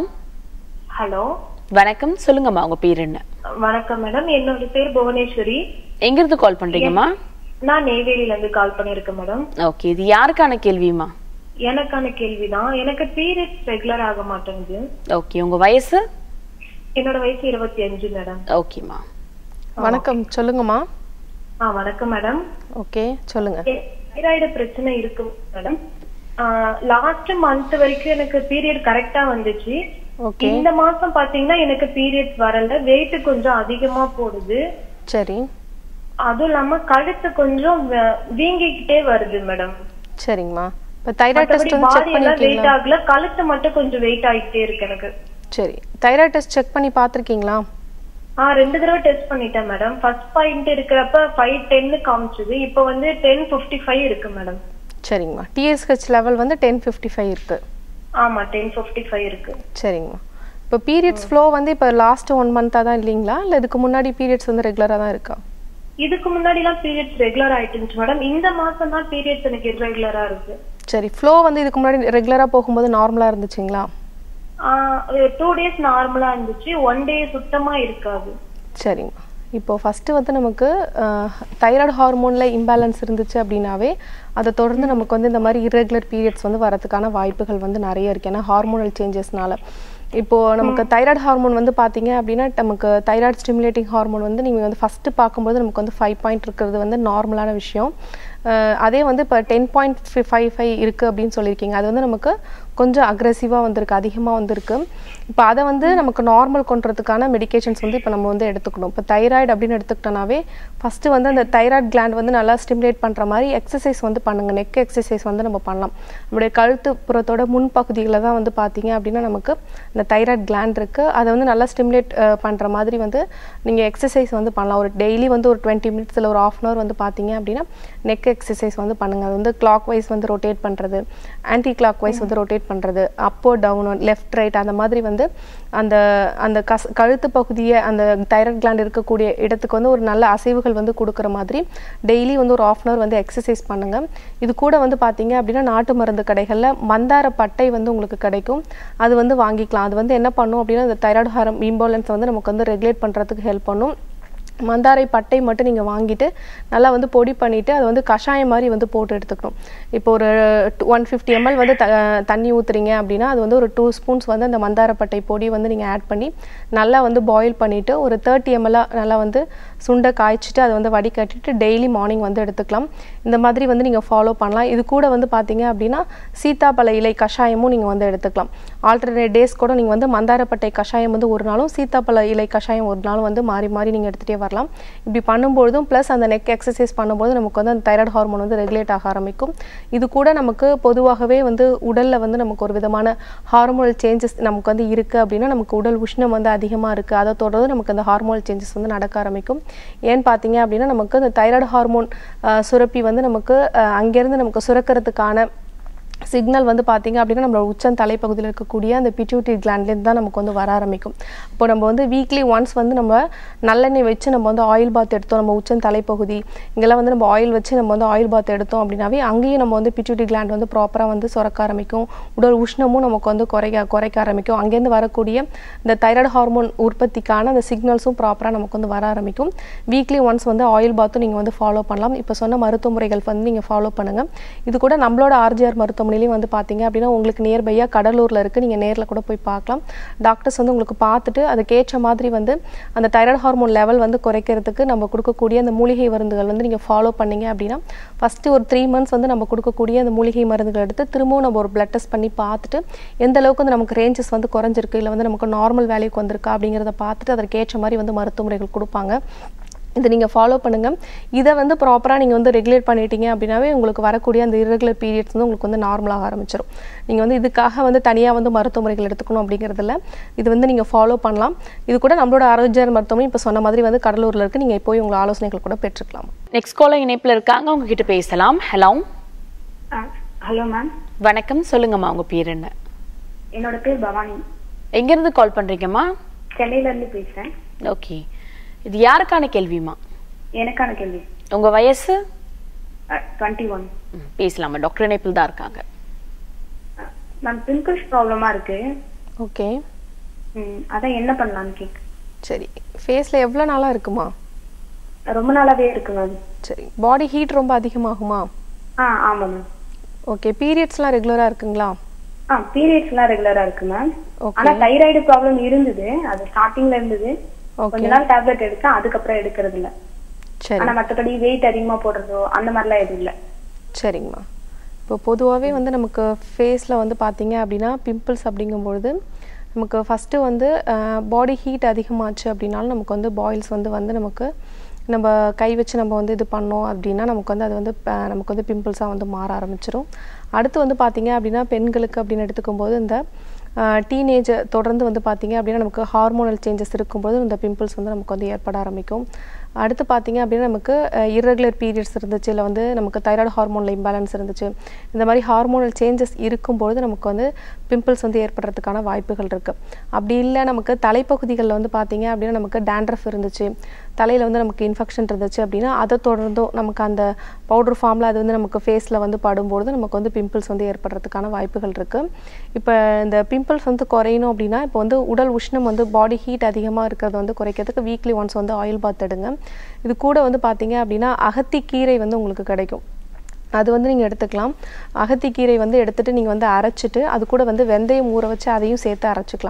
ஹலோ வணக்கம், சொல்லுங்கம்மா உங்க பேர் என்ன? வணக்கம் மேடம், என்னோட பேர் புவனேஸ்வரி. எங்க இருந்து கால் பண்றீங்கம்மா? நான் நெய்வேலியில இருந்து கால் பண்ணிருக்கேன் மேடம். ஓகே, இது யாருக்கான கேள்விமா? எனக்கான கேள்விதான். எனக்கு பீரியட்ஸ் ரெகுலர் ஆக மாட்டேங்குது. ஓகே, உங்க வயசு? என்னோட வயசு இருபத்தி அஞ்சு மேடம். ஓகேமா, வணக்கம், சொல்லுங்கம்மா. ஆ வணக்கம் மேடம். ஓகே, சொல்லுங்க. தைராய்டு பிரச்சனை இருக்கு மேடம். லாஸ்ட் மந்த் வரைக்கும் எனக்கு பீரியட் கரெக்டா வந்துச்சு. இந்த மாசம் பாத்தீங்கன்னா எனக்கு பீரியட்ஸ் வரல, வெயிட் கொஞ்சம் அதிகமா போடுது. சரி. அதுவும் இல்லாம கழுத்து கொஞ்சம் வீங்கிக்கிட்டே வருது மேடம். சரிங்கம்மா. இப்ப தைராய்டு டெஸ்ட் வந்து செக் பண்ணிருக்கீங்களா? வெயிட் ஆகல, கழுத்து மட்டும் கொஞ்சம் வெயிட் ஆகிட்டே இருக்கு எனக்கு. சரி, தைராய்டு டெஸ்ட் செக் பண்ணி பாத்திருக்கீங்களா? ஆ ரெண்டு தடவை டெஸ்ட் பண்ணிட்டேன் மேடம். ஃபர்ஸ்ட் பாயிண்ட் இருக்கிறப்ப ஃபைவ் டென் காமிச்சது, இப்போ வந்து டென் ஃபிஃப்டி ஃபைவ் இருக்கு மேடம். சரிங்கம்மா. டிஎஸ்ஹெச் லெவல் வந்து டென் ஃபிஃப்டி ஃபைவ் இருக்கு. ஆமா, டென் ஃபிஃப்டி ஃபைவ் இருக்கு. சரிங்கம்மா. இப்போ பீரியட்ஸ் ஃப்ளோ வந்து இப்போ லாஸ்ட் ஒன் மந்த்தா தான் இல்லீங்களா, இல்ல இதுக்கு முன்னாடி பீரியட்ஸ் வந்து ரெகுலரா தான் இருக்கா? இதுக்கு முன்னாடி எல்லாம் பீரியட்ஸ் ரெகுலர் ஆயிட்டுச்சு மேடம். இந்த மாசம் தான் பீரியட்ஸ் எனக்கு இரெகுலரா இருக்கு. சரி, ஃப்ளோ வந்து இதுக்கு முன்னாடி ரெகுலரா போகும்போது நார்மலா இருந்துச்சுங்களா? டூ டேஸ் நார்மலா இருந்துச்சு, ஒன் டே சுத்தமா இருக்காது. சரிங்கம்மா. இப்போ ஃபஸ்ட்டு வந்து நமக்கு தைராய்டு ஹார்மோனில் இம்பேலன்ஸ் இருந்துச்சு அப்படின்னாவே அதை தொடர்ந்து நமக்கு வந்து இந்த மாதிரி இரெகுலர் பீரியட்ஸ் வந்து வரதுக்கான வாய்ப்புகள் வந்து நிறைய இருக்குது. ஏன்னா ஹார்மோனல் சேஞ்சஸ்னால இப்போ நமக்கு தைராய்டு ஹார்மோன் வந்து பார்த்தீங்க அப்படின்னா நமக்கு தைராய்டு ஸ்டிமுலேட்டிங் ஹார்மோன் வந்து நீங்கள் வந்து ஃபஸ்ட்டு பார்க்கும்போது நமக்கு வந்து ஃபைவ் பாயிண்ட் இருக்கிறது வந்து நார்மலான விஷயம். அதே வந்து இப்போ டென் பாயிண்ட் ஃபைவ் ஃபைவ் இருக்குது அப்படின்னு சொல்லியிருக்கீங்க. அது வந்து நமக்கு கொஞ்சம் அக்ரெசிவாக வந்திருக்கு, அதிகமாக வந்திருக்கு. இப்போ அதை வந்து நமக்கு நார்மல் கொண்டுறதுக்கான மெடிகேஷன்ஸ் வந்து இப்போ நம்ம வந்து எடுத்துக்கணும். இப்போ தைராய்டு அப்படின்னு எடுத்துக்கிட்டோன்னாவே ஃபஸ்ட்டு வந்து அந்த தைராய்டு கிளாண்ட் வந்து நல்லா ஸ்டிமுலேட் பண்ணுற மாதிரி எக்ஸசைஸ் வந்து பண்ணுங்கள். நெக் எக்ஸசைஸ் வந்து நம்ம பண்ணலாம். நம்முடைய கழுத்து புறத்தோட முன்பகுதியில் தான் வந்து பார்த்தீங்க அப்படின்னா நமக்கு இந்த தைராய்டு கிளாண்ட் இருக்குது. அதை வந்து நல்லா ஸ்டிமுலேட் பண்ணுற மாதிரி வந்து நீங்கள் எக்ஸசைஸ் வந்து பண்ணலாம். ஒரு டெய்லி வந்து ஒரு டுவெண்ட்டி மினிட்ஸில் ஒரு ஆஃப் அன் ஹவர் வந்து பார்த்தீங்க அப்படின்னா நெக் எக்ஸசைஸ் வந்து பண்ணுங்கள். அது வந்து கிளாக் வைஸ் வந்து ரொட்டேட் பண்ணுறது, ஆன்டி கிளாக் வைஸ் வந்து ரொட்டேட் பண்ணுறது, அப்போ டவுன், லெஃப்ட் ரைட், அந்த மாதிரி வந்து அந்த அந்த கஸ் கழுத்து பகுதியை அந்த தைராய்டு கிளாண்ட் இருக்கக்கூடிய இடத்துக்கு வந்து ஒரு நல்ல அசைவுகள் வந்து கொடுக்குற மாதிரி டெய்லி வந்து ஒரு ஆஃப் அன் ஹவர் வந்து எக்ஸசைஸ் பண்ணுங்கள். இது கூட வந்து பார்த்தீங்க அப்படின்னா நாட்டு மருந்து கடைகளில் மந்தார பட்டை வந்து உங்களுக்கு கிடைக்கும். அது வந்து வாங்கிக்கலாம். அது வந்து என்ன பண்ணும் அப்படின்னா இந்த தைராய்டு ஹார்மோன் இம்பேலன்ஸை வந்து நமக்கு வந்து ரெகுலேட் பண்ணுறதுக்கு ஹெல்ப் பண்ணும். மந்தாரை பட்டை மட்டும் நீங்கள் வாங்கிட்டு நல்லா வந்து பொடி பண்ணிவிட்டு அதை வந்து கஷாயம் மாதிரி வந்து போட்டு எடுத்துக்கணும். இப்போ ஒரு ஒன் ஃபிஃப்டி எம்எல் வந்து த தண்ணி ஊற்றுறீங்க அப்படின்னா அது வந்து ஒரு டூ ஸ்பூன்ஸ் வந்து அந்த மந்தார பட்டை பொடி வந்து நீங்கள் ஆட் பண்ணி நல்லா வந்து பாயில் பண்ணிவிட்டு ஒரு தேர்ட்டி எம்எல்லாக நல்லா வந்து சுண்டை காய்ச்சிட்டு அதை வந்து வடிகட்டிட்டு டெய்லி மார்னிங் வந்து எடுத்துக்கலாம். இந்த மாதிரி வந்து நீங்கள் ஃபாலோ பண்ணலாம். இது கூட வந்து பார்த்தீங்க அப்படின்னா சீத்தாப்பழ இலை கஷாயமும் நீங்கள் வந்து எடுத்துக்கலாம். ஆல்டர்னேட் டேஸ் கூட நீங்கள் வந்து மந்தாரப்பட்டை கஷாயம் வந்து ஒரு நாளும் சீத்தாப்பழ இலை கஷாயம் ஒரு நாளும் வந்து மாறி மாறி நீங்கள் எடுத்துகிட்டே வரலாம். இப்படி பண்ணும்பொழுதும் ப்ளஸ் அந்த நெக் எக்ஸசைஸ் பண்ணும்போது நமக்கு வந்து அந்த தைராய்டு ஹார்மோன் வந்து ரெகுலேட் ஆக ஆரம்பிக்கும். இது கூட நமக்கு பொதுவாகவே வந்து உடலில் வந்து நமக்கு ஒரு விதமான ஹார்மோனல் சேஞ்சஸ் நமக்கு வந்து இருக்குது அப்படின்னா நமக்கு உடல் உஷ்ணம் வந்து அதிகமாக இருக்குது. அதை தொடர்ந்து நமக்கு அந்த ஹார்மோனல் சேஞ்சஸ் வந்து நடக்க ஆரம்பிக்கும். ஏன்னு பார்த்தீங்க அப்படின்னா நமக்கு அந்த தைராய்டு ஹார்மோன் சுரப்பி வந்து நமக்கு அங்கேருந்து நமக்கு சுரக்கிறதுக்கான சிக்னல் வந்து பார்த்தீங்க அப்படின்னா நம்மளோட உச்சம் தலைப்பகுதியில் இருக்கக்கூடிய அந்த பிட்யூட்டரி கிளாண்ட்லேருந்து தான் நமக்கு வந்து வர ஆரம்பிக்கும். இப்போ நம்ம வந்து வீக்லி ஒன்ஸ் வந்து நம்ம நல்லெண்ணெய் வச்சு நம்ம வந்து ஆயில் பாத் எடுத்தோம், நம்ம உச்சம் தலைப்பகுதி இங்கெல்லாம் வந்து நம்ம ஆயில் வச்சு நம்ம வந்து ஆயில் பாத் எடுத்தோம் அப்படின்னாவே அங்கேயும் நம்ம வந்து பிட்யூட்டரி கிளாண்ட் வந்து ப்ராப்பராக வந்து சுரக்க ஆரம்பிக்கும். உடல் உஷ்ணமும் நமக்கு வந்து குறைக்க குறைக்க ஆரம்பிக்கும். அங்கேருந்து வரக்கூடிய இந்த தைராய்டு ஹார்மோன் உற்பத்திக்கான அந்த சிக்னல்ஸும் ப்ராப்பராக நமக்கு வந்து வர ஆரம்பிக்கும். வீக்லி ஒன்ஸ் வந்து ஆயில் பாத்தும் நீங்கள் வந்து ஃபாலோ பண்ணலாம். இப்போ சொன்ன மருத்துவ முறைகள் வந்து நீங்கள் ஃபாலோ பண்ணுங்கள். இது கூட நம்மளோட ஆர்ஜிஆர் மருத்துவ வந்து பார்த்தீங்க அப்படின்னா உங்களுக்கு நியர்பையாக கடலூரில் இருக்குது. நீங்கள் நேரில் கூட போய் பார்க்கலாம். டாக்டர்ஸ் வந்து உங்களுக்கு பார்த்துட்டு அதுக்கேற்ற மாதிரி வந்து அந்த தைராய்டு ஹார்மோன் லெவல் வந்து குறைக்கிறதுக்கு நம்ம கொடுக்கக்கூடிய அந்த மூலிகை மருந்துகள் வந்து நீங்கள் ஃபாலோ பண்ணீங்க அப்படின்னா ஃபஸ்ட்டு ஒரு த்ரீ மந்த்ஸ் வந்து நம்ம கொடுக்கக்கூடிய அந்த மூலிகை மருந்துகள் எடுத்து திரும்பவும் நம்ம ஒரு பிளட் டெஸ்ட் பண்ணி பார்த்துட்டு எந்த அளவுக்கு வந்து நமக்கு ரேஞ்சஸ் வந்து குறைஞ்சிருக்கு, இல்லை வந்து நமக்கு நார்மல் வேல்யூக்கு வந்திருக்கா அப்படிங்கிறத பார்த்துட்டு அதற்கேற்ற மாதிரி வந்து மருத்துவ முறைகள் கொடுப்பாங்க. இதை நீங்கள் ஃபாலோ பண்ணுங்கள். இதை வந்து ப்ராப்பராக நீங்கள் வந்து ரெகுலேட் பண்ணிட்டீங்க அப்படின்னாவே உங்களுக்கு வரக்கூடிய அந்த இரெகுலர் பீரியட்ஸ் வந்து உங்களுக்கு வந்து நார்மலாக ஆரம்பிச்சிடும். நீங்கள் வந்து இதுக்காக வந்து தனியாக வந்து மருத்துவ முறைகள் எடுத்துக்கணும் அப்படிங்கிறதுல இது வந்து நீங்கள் ஃபாலோ பண்ணலாம். இது கூட நம்மளோட ஆரோக்கியர் மருத்துவமனை இப்போ சொன்ன மாதிரி வந்து கடலூரில் இருக்குது. நீங்கள் போய் உங்கள் ஆலோசனைகள் கூட பெற்றுக்கலாம். நெக்ஸ்ட் காலர் இணைப்பில் இருக்காங்க, உங்ககிட்ட பேசலாம். ஹலோ ஹலோ மேம், வணக்கம். சொல்லுங்கம்மா, உங்கள் பேர் என்ன? என்னோட பேர் பவானி. எங்கேருந்து கால் பண்ணுறீங்கம்மா? சென்னையிலேருந்து பேசுகிறேன். ஓகே, இது யாருக்கான கேள்விமா? எனக்கான கேள்வி. உங்க வயசு? Twenty one. பேசலாமா? டாக்டர் இணைப்பில் தான் இருக்காங்க. மேம், பிம்பிள்ஸ் ப்ராப்ளமா இருக்கு. ஓகே, அதான் என்ன பண்ணலாம்னு கேட்க. சரி, ஃபேஸில் எவ்வளோ நாளாக இருக்குமா? ரொம்ப நாளாவே இருக்கு மேம். சரி, பாடி ஹீட் ரொம்ப அதிகமாகுமா? ஆ ஆமாம் மேம். ஓகே, பீரியட்ஸ்லாம் ரெகுலராக இருக்குங்களா? ஆ பீரியட்ஸ்லாம் ரெகுலராக இருக்கு மேம். ஆனால் தைராய்டு ப்ராப்ளம் இருந்தது, அது ஸ்டார்டிங்ல இருந்தது. கொஞ்ச நாள் டேப்லெட் எடுக்க, அதுக்கப்புறம் எடுக்கிறது இல்ல. சரி, ஆனா மத்தபடி வெயிட் அதிகமா போடுறதோ அந்த மாதிரிலாம் எதுவும் இல்ல. சரிங்கம்மா. இப்போ பொதுவாகவே வந்து நமக்கு ஃபேஸில் வந்து பார்த்தீங்க அப்படின்னா பிம்பிள்ஸ் அப்படிங்கும்பொழுது நமக்கு ஃபஸ்ட்டு வந்து பாடி ஹீட் அதிகமாச்சு அப்படின்னாலும் நமக்கு வந்து பாயில்ஸ் வந்து வந்து நமக்கு நம்ம கை வச்சு நம்ம வந்து இது பண்ணோம் அப்படின்னா நமக்கு வந்து அது வந்து நமக்கு வந்து பிம்பிள்ஸாக வந்து மாற ஆரம்பிச்சிடும். அடுத்து வந்து பார்த்தீங்க அப்படின்னா பெண்களுக்கு அப்படின்னு எடுத்துக்கும்போது இந்த டீனேஜ் தொடர்ந்து வந்து பார்த்தீங்க அப்படின்னா நமக்கு ஹார்மோனல் சேஞ்சஸ் இருக்கும்போது இந்த பிம்பிள்ஸ் வந்து நமக்கு வந்து ஏற்பட ஆரம்பிக்கும். அடுத்து பார்த்தீங்க அப்படின்னா நமக்கு இர்ரெகுலர் பீரியட்ஸ் இருந்துச்சு, இல்லை வந்து நமக்கு தைராய்டு ஹார்மோனில் இம்பேலன்ஸ் இருந்துச்சு, இந்த மாதிரி ஹார்மோனல் சேஞ்சஸ் இருக்கும்பொழுது நமக்கு வந்து பிம்பிள்ஸ் வந்து ஏற்படுறதுக்கான வாய்ப்புகள் இருக்குது. அப்படி இல்லை நமக்கு தலைப்பகுதிகளில் வந்து பார்த்தீங்க அப்படின்னா நமக்கு டேண்ட்ரஃப் இருந்துச்சு, தலையில் வந்து நமக்கு இன்ஃபெக்ஷன் இருந்துச்சு அப்படின்னா அதை தொடர்ந்தும் நமக்கு அந்த பவுடர் ஃபார்மில் அது வந்து நமக்கு ஃபேஸில் வந்து படும்பொழுது நமக்கு வந்து பிம்பிள்ஸ் வந்து ஏற்படுறதுக்கான வாய்ப்புகள் இருக்குது. இப்போ இந்த பிம்பிள்ஸ் வந்து குறையணும் அப்படின்னா இப்போ வந்து உடல் உஷ்ணம் வந்து பாடி ஹீட் அதிகமாக இருக்கிறது வந்து குறைக்கிறதுக்கு வீக்லி ஒன்ஸ் வந்து ஆயில் பாத் எடுங்க. இது கூட வந்து பார்த்தீங்க அப்படின்னா அகத்திக்கீரை வந்து உங்களுக்கு கிடைக்கும், அது வந்து நீங்கள் எடுத்துக்கலாம். அகத்திக்கீரை வந்து எடுத்துகிட்டு நீங்கள் வந்து அரைச்சிட்டு அது கூட வந்து வெந்தயம் ஊற வச்சு அதையும் சேர்த்து அரைச்சிக்கலாம்.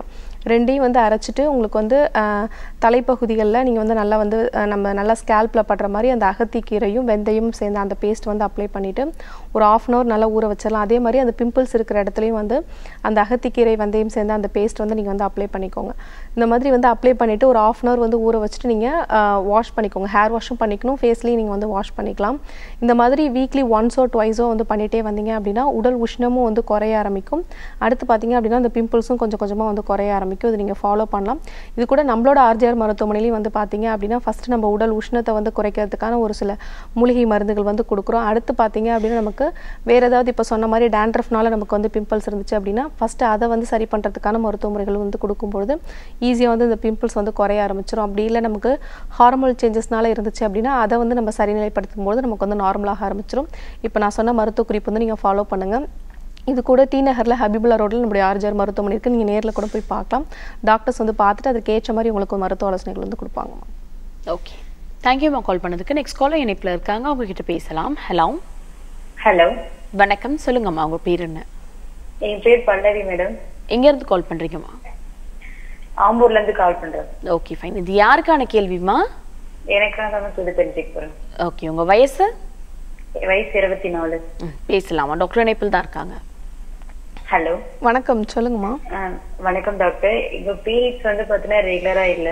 ரெண்டையும் வந்து அரைச்சிட்டு உங்களுக்கு வந்து தலைப்பகுதிகளில் நீங்கள் வந்து நல்லா வந்து நம்ம நல்லா ஸ்கேல்பில் படுற மாதிரி அந்த அகத்திக்கீரையும் வெந்தயமும் சேர்ந்து அந்த பேஸ்ட் வந்து அப்ளை பண்ணிவிட்டு ஒரு ஆஃப் அன் ஹவர் நல்லா ஊற வச்சிடலாம். அதே மாதிரி அந்த பிம்பிள்ஸ் இருக்கிற இடத்துலையும் வந்து அந்த அகத்திக்கீரை வெந்தயம் சேர்ந்து அந்த பேஸ்ட் வந்து நீங்கள் வந்து அப்ளை பண்ணிக்கோங்க. இந்த மாதிரி வந்து அப்ளை பண்ணிவிட்டு ஒரு ஆஃப் அன் ஹவர் வந்து ஊற வச்சுட்டு நீங்கள் வாஷ் பண்ணிக்கோங்க. ஹேர் வாஷும் பண்ணிக்கணும், ஃபேஸ்லேயும் நீங்கள் வந்து வாஷ் பண்ணிக்கலாம். இந்த மாதிரி வீக்லி ஒன்ஸோ ட்வைஸோ வந்து பண்ணிகிட்டே வந்தீங்க அப்படின்னா உடல் உஷ்ணமும் வந்து குறைய ஆரம்பிக்கும். அடுத்து பார்த்தீங்க அப்படின்னா அந்த பிம்பிள்ஸும் கொஞ்சம் கொஞ்சமாக வந்து குறைய ஆரம்பிக்கும். இது நீங்கள் ஃபாலோ பண்ணலாம். இது கூட நம்மளோட ஆர்ஜிஆர் மருத்துவமனையிலையும் வந்து பார்த்தீங்க அப்படின்னா ஃபஸ்ட்டு நம்ம உடல் உஷ்ணத்தை வந்து குறைக்கிறதுக்கான ஒரு சில மூலிகை மருந்துகள் வந்து கொடுக்குறோம். அடுத்து பார்த்தீங்க அப்படின்னா நமக்கு வேறு ஏதாவது இப்போ சொன்ன மாதிரி டேண்ட்ரஃப்னால நமக்கு வந்து பிம்பிள்ஸ் இருந்துச்சு அப்படின்னா ஃபஸ்ட்டு அதை வந்து சரி பண்ணுறதுக்கான மருத்துவ முறைகள் வந்து கொடுக்கும்பொழுது ஈஸியாக வந்து இந்த பிம்பிள்ஸ் வந்து குறைய ஆரம்பிச்சிடும். அப்படி இல்லை நமக்கு ஹார்மோனல் சேஞ்சஸ்னால இருந்துச்சு அப்படின்னா அதை வந்து நம்ம சரிநிலைப்படுத்தும் போது நமக்கு வந்து நார்மலாக ஆரம்பிச்சிடும். இப்போ நான் சொன்ன மருத்துவ குறிப்பு வந்து நீங்கள் ஃபாலோ பண்ணுங்கள். இது கூட டி நகரில் ஹபிபுல்லா ரோட்டில் நம்முடைய ஆர்ஜிஆர் மருத்துவமனை இருக்குது. நீங்கள் நேரில் கூட போய் பார்க்கலாம். டாக்டர்ஸ் வந்து பார்த்துட்டு அதுக்கு ஏற்ற மாதிரி உங்களுக்கு மருத்துவ ஆலோசனைகள் வந்து கொடுப்பாங்க. ஓகே, தேங்க்யூமா கால் பண்ணதுக்கு. நெக்ஸ்ட் காலர் இணைப்பில் இருக்காங்க, அவங்க கிட்ட பேசலாம். ஹலோ ஹலோ வணக்கம், சொல்லுங்கம்மா உங்க பேர் என்ன? என் பேர் பல்லவி மேடம். எங்க இருந்து கால் பண்றீங்கம்மா? ஆம்பூர்ல இருந்து கால் பண்றேன். Okay fine. இது யாருக்கான கேள்விமா? எனக்காக தான் சொல்லி தெரிஞ்சுக்க போறேன். ஓகே, உங்க வயசு? வயசு இருபத்தி நாலு. பேசலாமா? டாக்டர் இணைப்பில் தான் இருக்காங்க. ஹலோ வணக்கம், சொல்லுங்கம்மா. வணக்கம் டாக்டர். இப்போ பீரியட்ஸ் வந்து பாத்தீங்கன்னா ரெகுலரா இல்ல.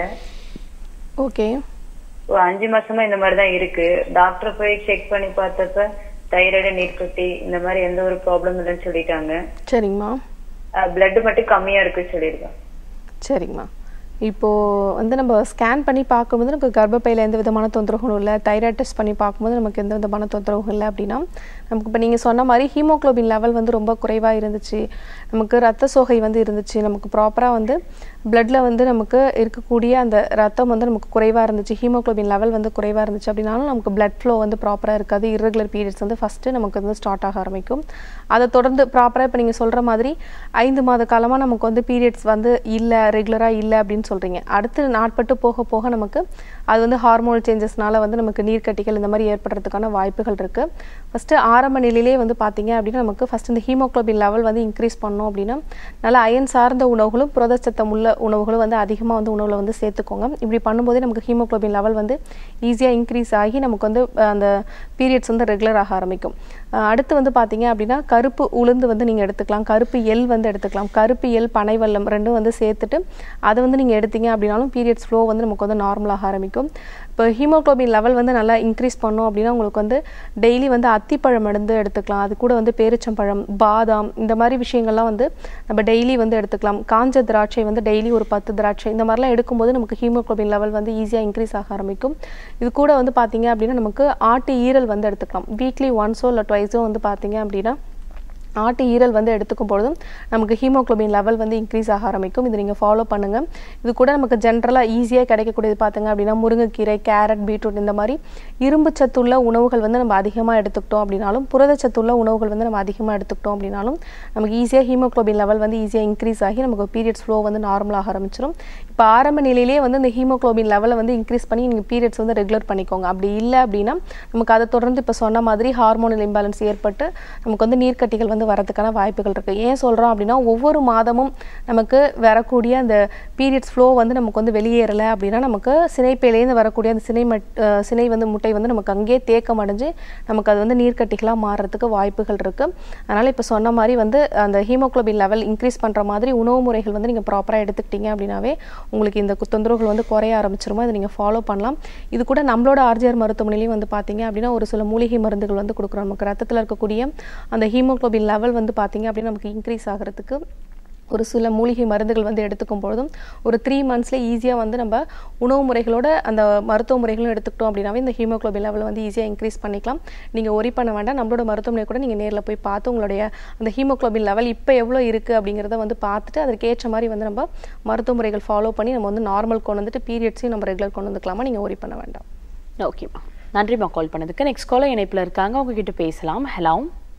ஓகே, ஒரு அஞ்சு மாசமா இந்த மாதிரி தான் இருக்கு. டாக்டர் போய் செக் பண்ணி பார்த்தப்ப தைராய்டு, நீர்க்கட்டி இந்த மாதிரி எந்த ஒரு ப்ராப்ளம் இல்லைன்னு சொல்லிட்டாங்க. சரிங்கம்மா. பிளட் மட்டும் கம்மியா இருக்குன்னு சொல்லியிருக்கேன். சரிங்கம்மா. இப்போது வந்து நம்ம ஸ்கேன் பண்ணி பார்க்கும்போது நமக்கு கர்ப்பப்பையில் எந்த விதமான தொந்தரவும் இல்லை, தைராய்டு டெஸ்ட் பண்ணி பார்க்கும்போது நமக்கு எந்த விதமான தொந்தரவும் இல்லை அப்படின்னா நமக்கு இப்போ நீங்கள் சொன்ன மாதிரி ஹீமோக்ளோபின் லெவல் வந்து ரொம்ப குறைவாக இருந்துச்சு, நமக்கு ரத்த சோகை வந்து இருந்துச்சு, நமக்கு ப்ராப்பராக வந்து பிளட்டில் வந்து நமக்கு இருக்கக்கூடிய அந்த ரத்தம் வந்து நமக்கு குறைவாக இருந்துச்சு, ஹீமோக்ளோபின் லெவல் வந்து குறைவாக இருந்துச்சு அப்படின்னாலும் நமக்கு பிளட் ஃப்ளோ வந்து ப்ராப்பராக இருக்காது. இர்ரெகுலர் பீரியட்ஸ் வந்து ஃபஸ்ட்டு நமக்கு வந்து ஸ்டார்ட் ஆக ஆரம்பிக்கும். அதை தொடர்ந்து ப்ராப்பராக இப்போ நீங்கள் சொல்கிற மாதிரி ஐந்து மாத காலமாக நமக்கு வந்து பீரியட்ஸ் வந்து இல்லை, ரெகுலராக இல்லை அப்படின்னு சொல்கிறீங்க. அடுத்து நாட்பட்டு போக போக நமக்கு அது வந்து ஹார்மோனல் சேஞ்சஸ்னால வந்து நமக்கு நீர்க்கட்டிகள் இந்த மாதிரி ஏற்படுறதுக்கான வாய்ப்புகள் இருக்குது. ஃபஸ்ட்டு ஆரம்ப நிலையிலே வந்து பார்த்தீங்க அப்படின்னா நமக்கு ஃபஸ்ட் இந்த ஹீமோக்ளோபின் லெவல் வந்து இன்க்ரீஸ் பண்ணோம் அப்படின்னா நல்லா அயன் சார்ந்த உணவுகளும் புரதச்சத்தம் உள்ள உணவுகளும் வந்து அதிகமாக வந்து உணவில் வந்து சேர்த்துக்கோங்க. இப்படி பண்ணும்போதே நமக்கு ஹீமோக்ளோபின் லெவல் வந்து ஈஸியாக இன்க்ரீஸ் ஆகி நமக்கு வந்து அந்த பீரியட்ஸ் வந்து ரெகுலர் ஆக ஆரம்பிக்கும். அடுத்து வந்து பார்த்தீங்க அப்படின்னா கருப்பு உளுந்து வந்து நீங்கள் எடுத்துக்கலாம், கருப்பு எள் வந்து எடுத்துக்கலாம். கருப்பு எள், பனை வெல்லம் ரெண்டும் வந்து சேர்த்துட்டு அதை வந்து நீங்கள் எடுத்தீங்க அப்படின்னாலும் பீரியட்ஸ் ஃப்ளோ வந்து நமக்கு வந்து நார்மலாக ஆரம்பிக்கும். இப்போ ஹீமோக்ளோபின் லெவல் வந்து நல்லா இன்க்ரீஸ் பண்ணோம் அப்படின்னா உங்களுக்கு வந்து டெய்லி வந்து அத்திப்பழம் எடுத்து எடுத்துக்கலாம். அது கூட வந்து பேரிச்சம்பழம், பாதாம் இந்த மாதிரி விஷயங்கள்லாம் வந்து நம்ம டெய்லி வந்து எடுத்துக்கலாம். காஞ்ச திராட்சை வந்து டெய்லி ஒரு பத்து திராட்சை இந்த மாதிரிலாம் எடுக்கும்போது நமக்கு ஹீமோக்ளோபின் லெவல் வந்து ஈஸியாக இன்க்ரீஸ் ஆக ஆரம்பிக்கும். இது கூட வந்து பார்த்தீங்க அப்படின்னா நமக்கு ஆட்டு ஈரல் வந்து எடுத்துக்கலாம். வீக்லி ஒன்ஸோ இல்லை ட்வைஸோ வந்து பார்த்தீங்க அப்படின்னா ஆட்டு ஈரல் வந்து எடுத்துக்கும் பொழுதும் நமக்கு ஹீமோக்ளோபின் லெவல் வந்து இன்க்ரீஸ் ஆக ஆரம்பிக்கும். இது நீங்கள் ஃபாலோ பண்ணுங்கள். இது கூட நமக்கு ஜென்ரலாக ஈஸியாக கிடைக்கக்கூடியது பார்த்திங்க அப்படின்னா முருங்கைக்கீரை, கேரட், பீட்ரூட் இந்த மாதிரி இரும்பு சத்துள்ள உணவுகள் வந்து நம்ம அதிகமாக எடுத்துக்கிட்டோம் அப்படின்னாலும் புரதச்சத்துள்ள உணவுகள் வந்து நம்ம அதிகமாக எடுத்துக்கிட்டோம் அப்படின்னாலும் நமக்கு ஈஸியாக ஹீமோக்ளோபின் லெவல் வந்து ஈஸியாக இன்க்ரீஸ் ஆகி நமக்கு பீரியட்ஸ் ஃப்ளோ வந்து நார்மலாக ஆரம்பிச்சிடும். இப்போ ஆரம்ப நிலையிலேயே வந்து இந்த ஹீமோக்ளோபின் லெவலை வந்து இன்க்ரீஸ் பண்ணி நீங்கள் பீரியட்ஸ் வந்து ரெகுலர் பண்ணிக்கோங்க. அப்படி இல்லை அப்படின்னா நமக்கு அதை தொடர்ந்து இப்போ சொன்ன மாதிரி ஹார்மோனல் இம்பேலன்ஸ் ஏற்பட்டு நமக்கு வந்து நீர்க்கட்டிகள் வந்து வரதுக்கான வாய்ப்புகள் இருக்குது. ஏன் சொல்கிறோம் அப்படின்னா ஒவ்வொரு மாதமும் நமக்கு வரக்கூடிய அந்த பீரியட்ஸ் ஃப்ளோ வந்து நமக்கு வந்து வெளியேறலை அப்படின்னா நமக்கு சினைப்பையிலேருந்து வரக்கூடிய அந்த சினை மட் சினை வந்து முட்டை வந்து நமக்கு அங்கேயே தேக்கம் அடைஞ்சு நமக்கு அது வந்து நீர்க்கட்டிகளாக மாறுறதுக்கு வாய்ப்புகள் இருக்குது. அதனால் இப்போ சொன்ன மாதிரி வந்து அந்த ஹீமோக்ளோபின் லெவல் இன்க்ரீஸ் பண்ணுற மாதிரி உணவு முறைகள் வந்து நீங்கள் ப்ராப்பராக எடுத்துக்கிட்டீங்க அப்படின்னாவே உங்களுக்கு இந்த தொந்தரவுகள் வந்து குறைய ஆரம்பிச்சிருமோ. இதை நீங்கள் ஃபாலோ பண்ணலாம். இது கூட நம்மளோட ஆர்ஜிஆர் மருத்துவமனையிலையும் வந்து பார்த்தீங்க அப்படின்னா ஒரு சில மூலிகை மருந்துகள் வந்து கொடுக்குறோம். நமக்கு ரத்தத்தில் இருக்கக்கூடிய அந்த ஹீமோக்ளோபின் லெவல் வந்து பார்த்தீங்க அப்படின்னா நமக்கு இன்க்ரீஸ் ஆகிறதுக்கு ஒரு சில மூலிகை மருந்துகள் வந்து எடுத்துக்கும் பொழுதும் ஒரு த்ரீ மந்த்ஸில் ஈஸியாக வந்து நம்ம உணவு முறைகளோட அந்த மருத்துவ முறைகளும் எடுத்துக்கிட்டோம் அப்படின்னாவே இந்த ஹீமோக்ளோபின் லெவல் வந்து ஈஸியாக இன்க்ரீஸ் பண்ணிக்கலாம். நீங்கள் ஒரி பண்ண வேண்டாம். நம்மளோட மருத்துவமனை கூட நீங்கள் நேரில் போய் பார்த்து உங்களுடைய அந்த ஹீமோக்ளோபின் லெவல் இப்போ எவ்வளோ இருக்குது அப்படிங்கிறத வந்து பார்த்துட்டு அதற்கு ஏற்ற மாதிரி வந்து நம்ம மருத்துவ முறைகள் ஃபாலோ பண்ணி நம்ம வந்து நார்மல் கொண்டு வந்துட்டு பீரியட்ஸையும் நம்ம ரெகுலர் கொண்டு வந்துக்கலாமா. நீங்கள் ஒரி பண்ண வேண்டாம். ஓகேம்மா, நன்றிம்மா கால் பண்ணதுக்கு. நெக்ஸ்ட் காலர் இணைப்பில் இருக்காங்க, உங்ககிட்ட பேசலாம். ஹலோ.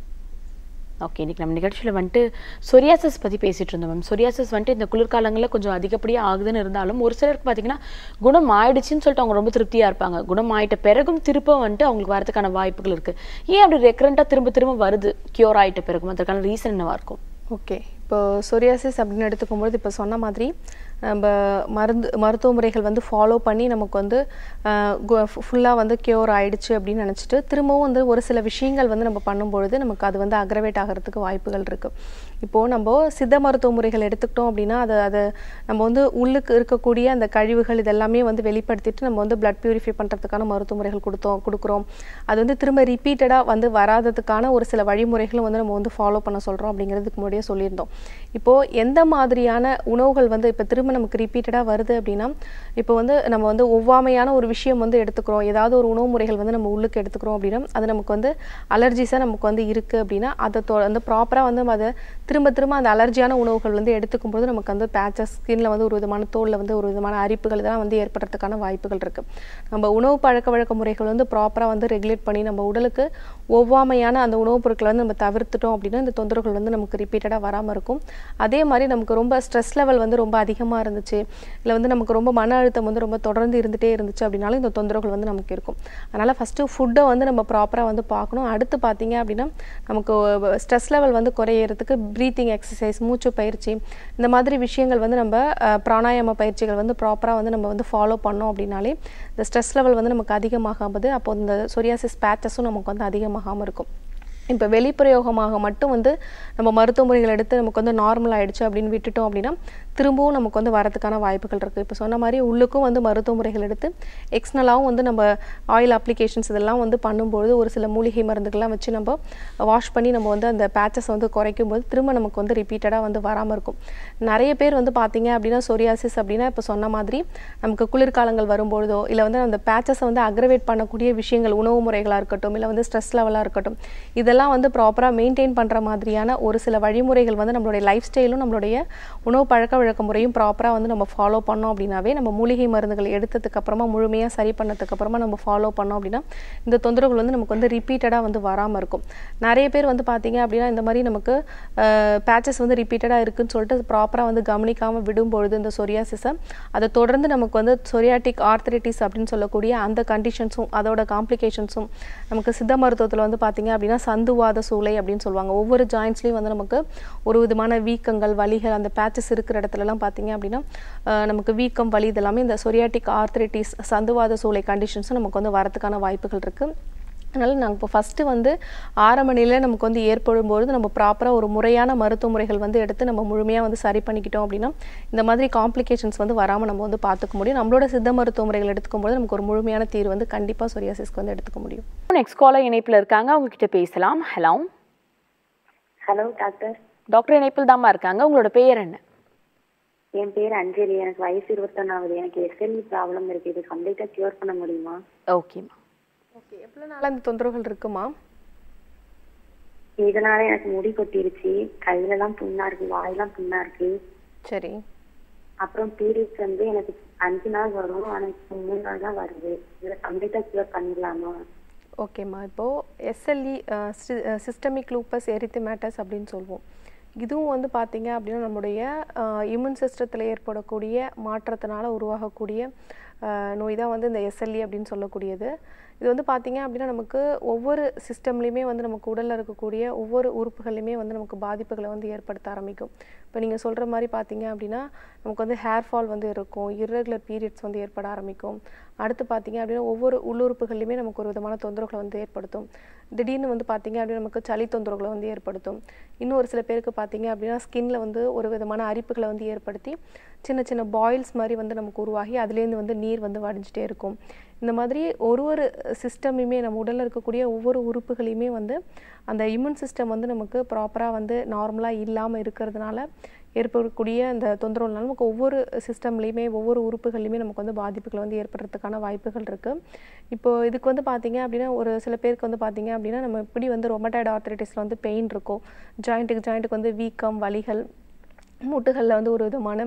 ஓகே, இன்றைக்கி நம்ம நிகழ்ச்சியில் வந்துட்டு சொரியாசிஸ் பற்றி பேசிகிட்டு இருந்தோம் மேம். சொரியாசிஸ் வந்துட்டு இந்த குளிர்காலங்களில் கொஞ்சம் அதிகப்படியாக ஆகுதுன்னு இருந்தாலும் ஒரு சிலருக்கு பார்த்தீங்கன்னா குணம் ஆயிடுச்சுன்னு சொல்லிட்டு அவங்க ரொம்ப திருப்தியாக இருப்பாங்க. குணம் ஆகிட்ட பிறகும் திரும்ப வந்துட்டு அவங்களுக்கு வரதுக்கான வாய்ப்புகள் இருக்குது. ஏன் அப்படி ரெக்கரண்ட்டாக திரும்ப திரும்ப வருது கியூர் ஆகிட்ட பிறகும்? அதற்கான ரீசன் என்னவாக இருக்கும்? ஓகே, இப்போ சொரியாசிஸ் அப்படின்னு எடுத்துக்கும்போது இப்போ சொன்ன மாதிரி நம்ம மருந்து மருத்துவ முறைகள் வந்து ஃபாலோ பண்ணி நமக்கு வந்து ஃபுல்லாக வந்து க்யூர் ஆயிடுச்சு அப்படின்னு நினச்சிட்டு திரும்பவும் வந்து ஒரு சில விஷயங்கள் வந்து நம்ம பண்ணும்பொழுது நமக்கு அது வந்து அக்ரவேட் ஆகிறதுக்கு வாய்ப்புகள் இருக்குது. இப்போது நம்ம சித்த மருத்துவ முறைகள் எடுத்துக்கிட்டோம் அப்படின்னா அதை அதை நம்ம வந்து உள்ளுக்கு இருக்கக்கூடிய அந்த கழிவுகள் இதெல்லாமே வந்து வெளிப்படுத்திட்டு நம்ம வந்து பிளட் பியூரிஃபை பண்ணுறதுக்கான மருத்துவ முறைகள் கொடுத்தோம் கொடுக்குறோம் அது வந்து திரும்ப ரிப்பீட்டடாக வந்து வராததுக்கான ஒரு சில வழிமுறைகளும் வந்து நம்ம வந்து ஃபாலோ பண்ண சொல்கிறோம் அப்படிங்கிறதுக்கு முன்னாடியே சொல்லியிருந்தோம். இப்போது எந்த மாதிரியான உணவுகள் வந்து இப்போ திரும்ப நமக்கு ரிப்பீட்டடாக வருது அப்படின்னா இப்போ வந்து நம்ம வந்து ஒவ்வாமையான ஒரு விஷயம் வந்து எடுத்துக்கிறோம், ஏதாவது ஒரு உணவு முறைகள் வந்து நம்ம உள்ளுக்கு எடுத்துக்கிறோம் அப்படின்னா அது நமக்கு வந்து அலர்ஜிஸாக நமக்கு வந்து இருக்குது அப்படின்னா அதை வந்து ப்ராப்பராக வந்து அதை திரும்ப திரும்ப அந்த அலர்ஜியான உணவுகள் வந்து எடுத்துக்கும்போது நமக்கு வந்து பேச்சஸ் ஸ்கின்ல வந்து ஒரு விதமான தோலில் வந்து ஒரு விதமான அரிப்புகள் இதெல்லாம் வந்து ஏற்படுறதுக்கான வாய்ப்புகள் இருக்குது. நம்ம உணவு பழக்க வழக்க முறைகள் வந்து ப்ராப்பராக வந்து ரெகுலேட் பண்ணி நம்ம உடலுக்கு ஒவ்வாமையான அந்த உணவுப் பொருட்களை வந்து நம்ம தவிர்த்துட்டோம் அப்படின்னா இந்த தொந்தரவுகள் வந்து நமக்கு ரிப்பீட்டடாக வராமல் இருக்கும். அதே மாதிரி நமக்கு ரொம்ப ஸ்ட்ரெஸ் லெவல் வந்து ரொம்ப அதிகமாக இருந்துச்சு, இல்லை வந்து நமக்கு ரொம்ப மன அழுத்தம் வந்து ரொம்ப தொடர்ந்து இருந்துகிட்டே இருந்துச்சு அப்படின்னாலும் இந்த தொந்தரவுகள் வந்து நமக்கு இருக்கும். அதனால் ஃபஸ்ட்டு ஃபுட்டை வந்து நம்ம ப்ராப்பராக வந்து பார்க்கணும். அடுத்து பார்த்தீங்க அப்படின்னா நமக்கு ஸ்ட்ரெஸ் லெவல் வந்து குறையிறதுக்கு ப்ரீத்திங் எக்ஸசைஸ், மூச்சு பயிற்சி, இந்த மாதிரி விஷயங்கள் வந்து நம்ம பிராணாயாம பயிற்சிகள் வந்து ப்ராப்பராக வந்து நம்ம வந்து ஃபாலோ பண்ணோம் அப்படின்னாலே இந்த ஸ்ட்ரெஸ் லெவல் வந்து நமக்கு அதிகமாகாது. அப்போ இந்த சொரியாசிஸ் பேச்சஸும் நமக்கு வந்து அதிகமாகாமல் இருக்கும். இப்போ வெளிப்பிரயோகமாக மட்டும் வந்து நம்ம மருத்துவ முறைகள் எடுத்து நமக்கு வந்து நார்மல் ஆகிடுச்சு அப்படின்னு விட்டுட்டோம் அப்படின்னா திரும்பவும் நமக்கு வந்து வரதுக்கான வாய்ப்புகள் இருக்குது. இப்போ சொன்ன மாதிரி உள்ளுக்கும் வந்து மருத்துவ முறைகள் எடுத்து எக்ஸ்னலாகவும் வந்து நம்ம ஆயில் அப்ளிகேஷன்ஸ் இதெல்லாம் வந்து பண்ணும்போது ஒரு சில மூலிகை மருந்துகள்லாம் வச்சு நம்ம வாஷ் பண்ணி நம்ம வந்து அந்த பேச்சஸ் வந்து குறைக்கும் போது திரும்ப நமக்கு வந்து ரிப்பீட்டடாக வந்து வராமல் இருக்கும். நிறைய பேர் வந்து பார்த்தீங்க அப்படின்னா சொரியாசிஸ் அப்படின்னா இப்போ சொன்ன மாதிரி நமக்கு குளிர்காலங்கள் வரும்பொழுதோ இல்லை வந்து அந்த பேச்சஸை வந்து அக்ரவேட் பண்ணக்கூடிய விஷயங்கள் உணவு முறைகளாக இருக்கட்டும் இல்லை வந்து ஸ்ட்ரெஸ் லெவலாக இருக்கட்டும் இதெல்லாம் வந்து ப்ராப்பராக மெயின்டைன் பண்ணுற மாதிரியான ஒரு சில வழிமுறைகள் வந்து நம்மளுடைய லைஃப் ஸ்டைலும் நம்மளுடைய உணவு பழக்க வழக்க முறையும் ப்ராப்பராக வந்து நம்ம ஃபாலோ பண்ணோம் அப்படின்னாவே நம்ம மூலிகை மருந்துகள் எடுத்ததுக்கு அப்புறமா முழுமையாக சரி பண்ணதுக்கு அப்புறமா நம்ம ஃபாலோ பண்ணோம் அப்படின்னா இந்த தொந்தரவுகள் வந்து நமக்கு வந்து ரிப்பீட்டடாக வந்து வராமல் இருக்கும். நிறைய பேர் வந்து பார்த்தீங்க அப்படின்னா இந்த மாதிரி நமக்கு பேச்சஸ் வந்து ரிப்பீட்டடாக இருக்குன்னு சொல்லிட்டு ப்ராப்பராக வந்து கவனிக்காமல் விடும்பொழுது இந்த சொரியாசிஸை அதை தொடர்ந்து நமக்கு வந்து சொரியாட்டிக் ஆர்த்தரைட்டிஸ் அப்படின்னு சொல்லக்கூடிய அந்த கண்டிஷன்ஸும் அதோட காம்ப்ளிகேஷன்ஸும் நமக்கு சித்த மருத்துவத்தில் வந்து பார்த்தீங்க அப்படின்னா சந்துவாத சூளை அப்படின்னு சொல்லுவாங்க. ஒவ்வொரு ஜாயின்ஸ்லையும் வந்து நமக்கு ஒரு விதமான வீக்கங்கள் வலிகள் அந்த பேச்சஸ் இருக்கிற இடத்துலலாம் பார்த்தீங்க அப்படின்னா நமக்கு வீக்கம் வலி இதெல்லாமே இந்த சொரியாட்டிக் ஆர்த்தரைட்டிஸ் சந்துவாத சூளை கண்டிஷன்ஸும் நமக்கு வந்து வரதுக்கான வாய்ப்புகள் இருக்குது. அதனால் நாங்கள் இப்போ ஃபஸ்ட்டு வந்து ஆரம்ப நிலையில் நமக்கு வந்து ஏற்படும்பொழுது நம்ம ப்ராப்பராக ஒரு முறையான மருத்துவ முறைகள் வந்து எடுத்து நம்ம முழுமையாக வந்து சரி பண்ணிக்கிட்டோம் அப்படின்னா இந்த மாதிரி காம்ப்ளிகேஷன்ஸ் வந்து வராமல் நம்ம வந்து பார்த்துக்க முடியும். நம்மளோட சித்த மருத்துவ முறைகள் எடுத்துக்கும்போது நமக்கு ஒரு முழுமையான தீர்வு வந்து கண்டிப்பாக சொரியாசிஸ்க்கு வந்து எடுத்துக்க முடியும். நெக்ஸ்ட் காலர் இணைப்பில் இருக்காங்க, உங்ககிட்ட பேசலாம். Hello hello doctor. டாக்டர் இணைப்பில் தாம்மா இருக்காங்க, உங்களோட பெயர் என்ன? என் பேர் அஞ்சலி, எனக்கு வயசு இருபத்தொன்னாவது. எனக்கு எஸ்எல்இ ப்ராப்ளம் இருக்கு, இது கம்ப்ளீட்டா கியூர் பண்ண முடியுமா? ஓகேம்மா. ஓகே, எவ்வளோ நாளாக இந்த தொந்தரவுகள் இருக்குமா? இதனால எனக்கு முடி கொட்டிருச்சு, கையிலலாம் புண்ணா இருக்கு, வாயெல்லாம் புண்ணா இருக்கு. சரி. அப்புறம் பீரியட்ஸ் வந்து எனக்கு அஞ்சு நாள் வரும், ஆனால் இப்போ மூணு நாள் தான் வருது. இதில் கம்ப்ளீட்டா கியூர் பண்ணிடலாமா? ஓகேம்மா, இப்போது எஸ்எல்இ சிஸ்டமிக் லூப்பஸ் எரித்தமேட்டஸ் அப்படின்னு சொல்லுவோம். இதுவும் வந்து பார்த்தீங்க அப்படின்னா நம்முடைய இம்யூன் சிஸ்டத்தில் ஏற்படக்கூடிய மாற்றத்தினால உருவாகக்கூடிய நோய் தான் வந்து இந்த எஸ்எல்இ அப்படின்னு சொல்லக்கூடியது. இது வந்து பார்த்தீங்க அப்படின்னா நமக்கு ஒவ்வொரு சிஸ்டம்லேயுமே வந்து நமக்கு உடலில் இருக்கக்கூடிய ஒவ்வொரு உறுப்புகள்லையுமே வந்து நமக்கு பாதிப்புகளை வந்து ஏற்படுத்த ஆரம்பிக்கும். இப்போ நீங்கள் சொல்கிற மாதிரி பார்த்தீங்க அப்படின்னா நமக்கு வந்து ஹேர் ஃபால் வந்து இருக்கும், இர்ரெகுலர் பீரியட்ஸ் வந்து ஏற்பட ஆரம்பிக்கும். அடுத்து பார்த்தீங்க அப்படின்னா ஒவ்வொரு உள்ளுறுப்புகள்லையுமே நமக்கு ஒரு விதமான தொந்தரவுகளை வந்து ஏற்படுத்தும். திடீர்னு வந்து பார்த்தீங்க அப்படின்னா நமக்கு சளி தொந்தரவுகளை வந்து ஏற்படுத்தும். இன்னும் ஒரு சில பேருக்கு பார்த்தீங்க அப்படின்னா ஸ்கின்ல வந்து ஒரு விதமான அரிப்புகளை வந்து ஏற்படுத்தி சின்ன சின்ன பாயில்ஸ் மாதிரி வந்து நமக்கு உருவாகி அதுலேருந்து வந்து நீர் வந்து வடிஞ்சிட்டே இருக்கும். இந்த மாதிரி ஒரு ஒரு சிஸ்டமுமே நம்ம உடலில் இருக்கக்கூடிய ஒவ்வொரு உறுப்புகளையுமே வந்து அந்த இம்யூன் சிஸ்டம் வந்து நமக்கு ப்ராப்பராக வந்து நார்மலாக இல்லாமல் இருக்கிறதுனால ஏற்படக்கூடிய அந்த தொந்தரவுனால நமக்கு ஒவ்வொரு சிஸ்டம்லேயுமே ஒவ்வொரு உறுப்புகள்லையுமே நமக்கு வந்து பாதிப்புகள் வந்து ஏற்படுறதுக்கான வாய்ப்புகள் இருக்குது. இப்போது இதுக்கு வந்து பார்த்தீங்க அப்படின்னா ஒரு சில பேருக்கு வந்து பார்த்தீங்க அப்படின்னா நம்ம இப்படி வந்து ரொமட்டாய்டு ஆர்த்தரைட்டிஸில் வந்து பெயின் இருக்கும், ஜாயிண்ட்டுக்கு ஜாயிண்ட்டுக்கு வந்து வீக்கம் வலிகள், மூட்டுகளில் வந்து ஒரு விதமான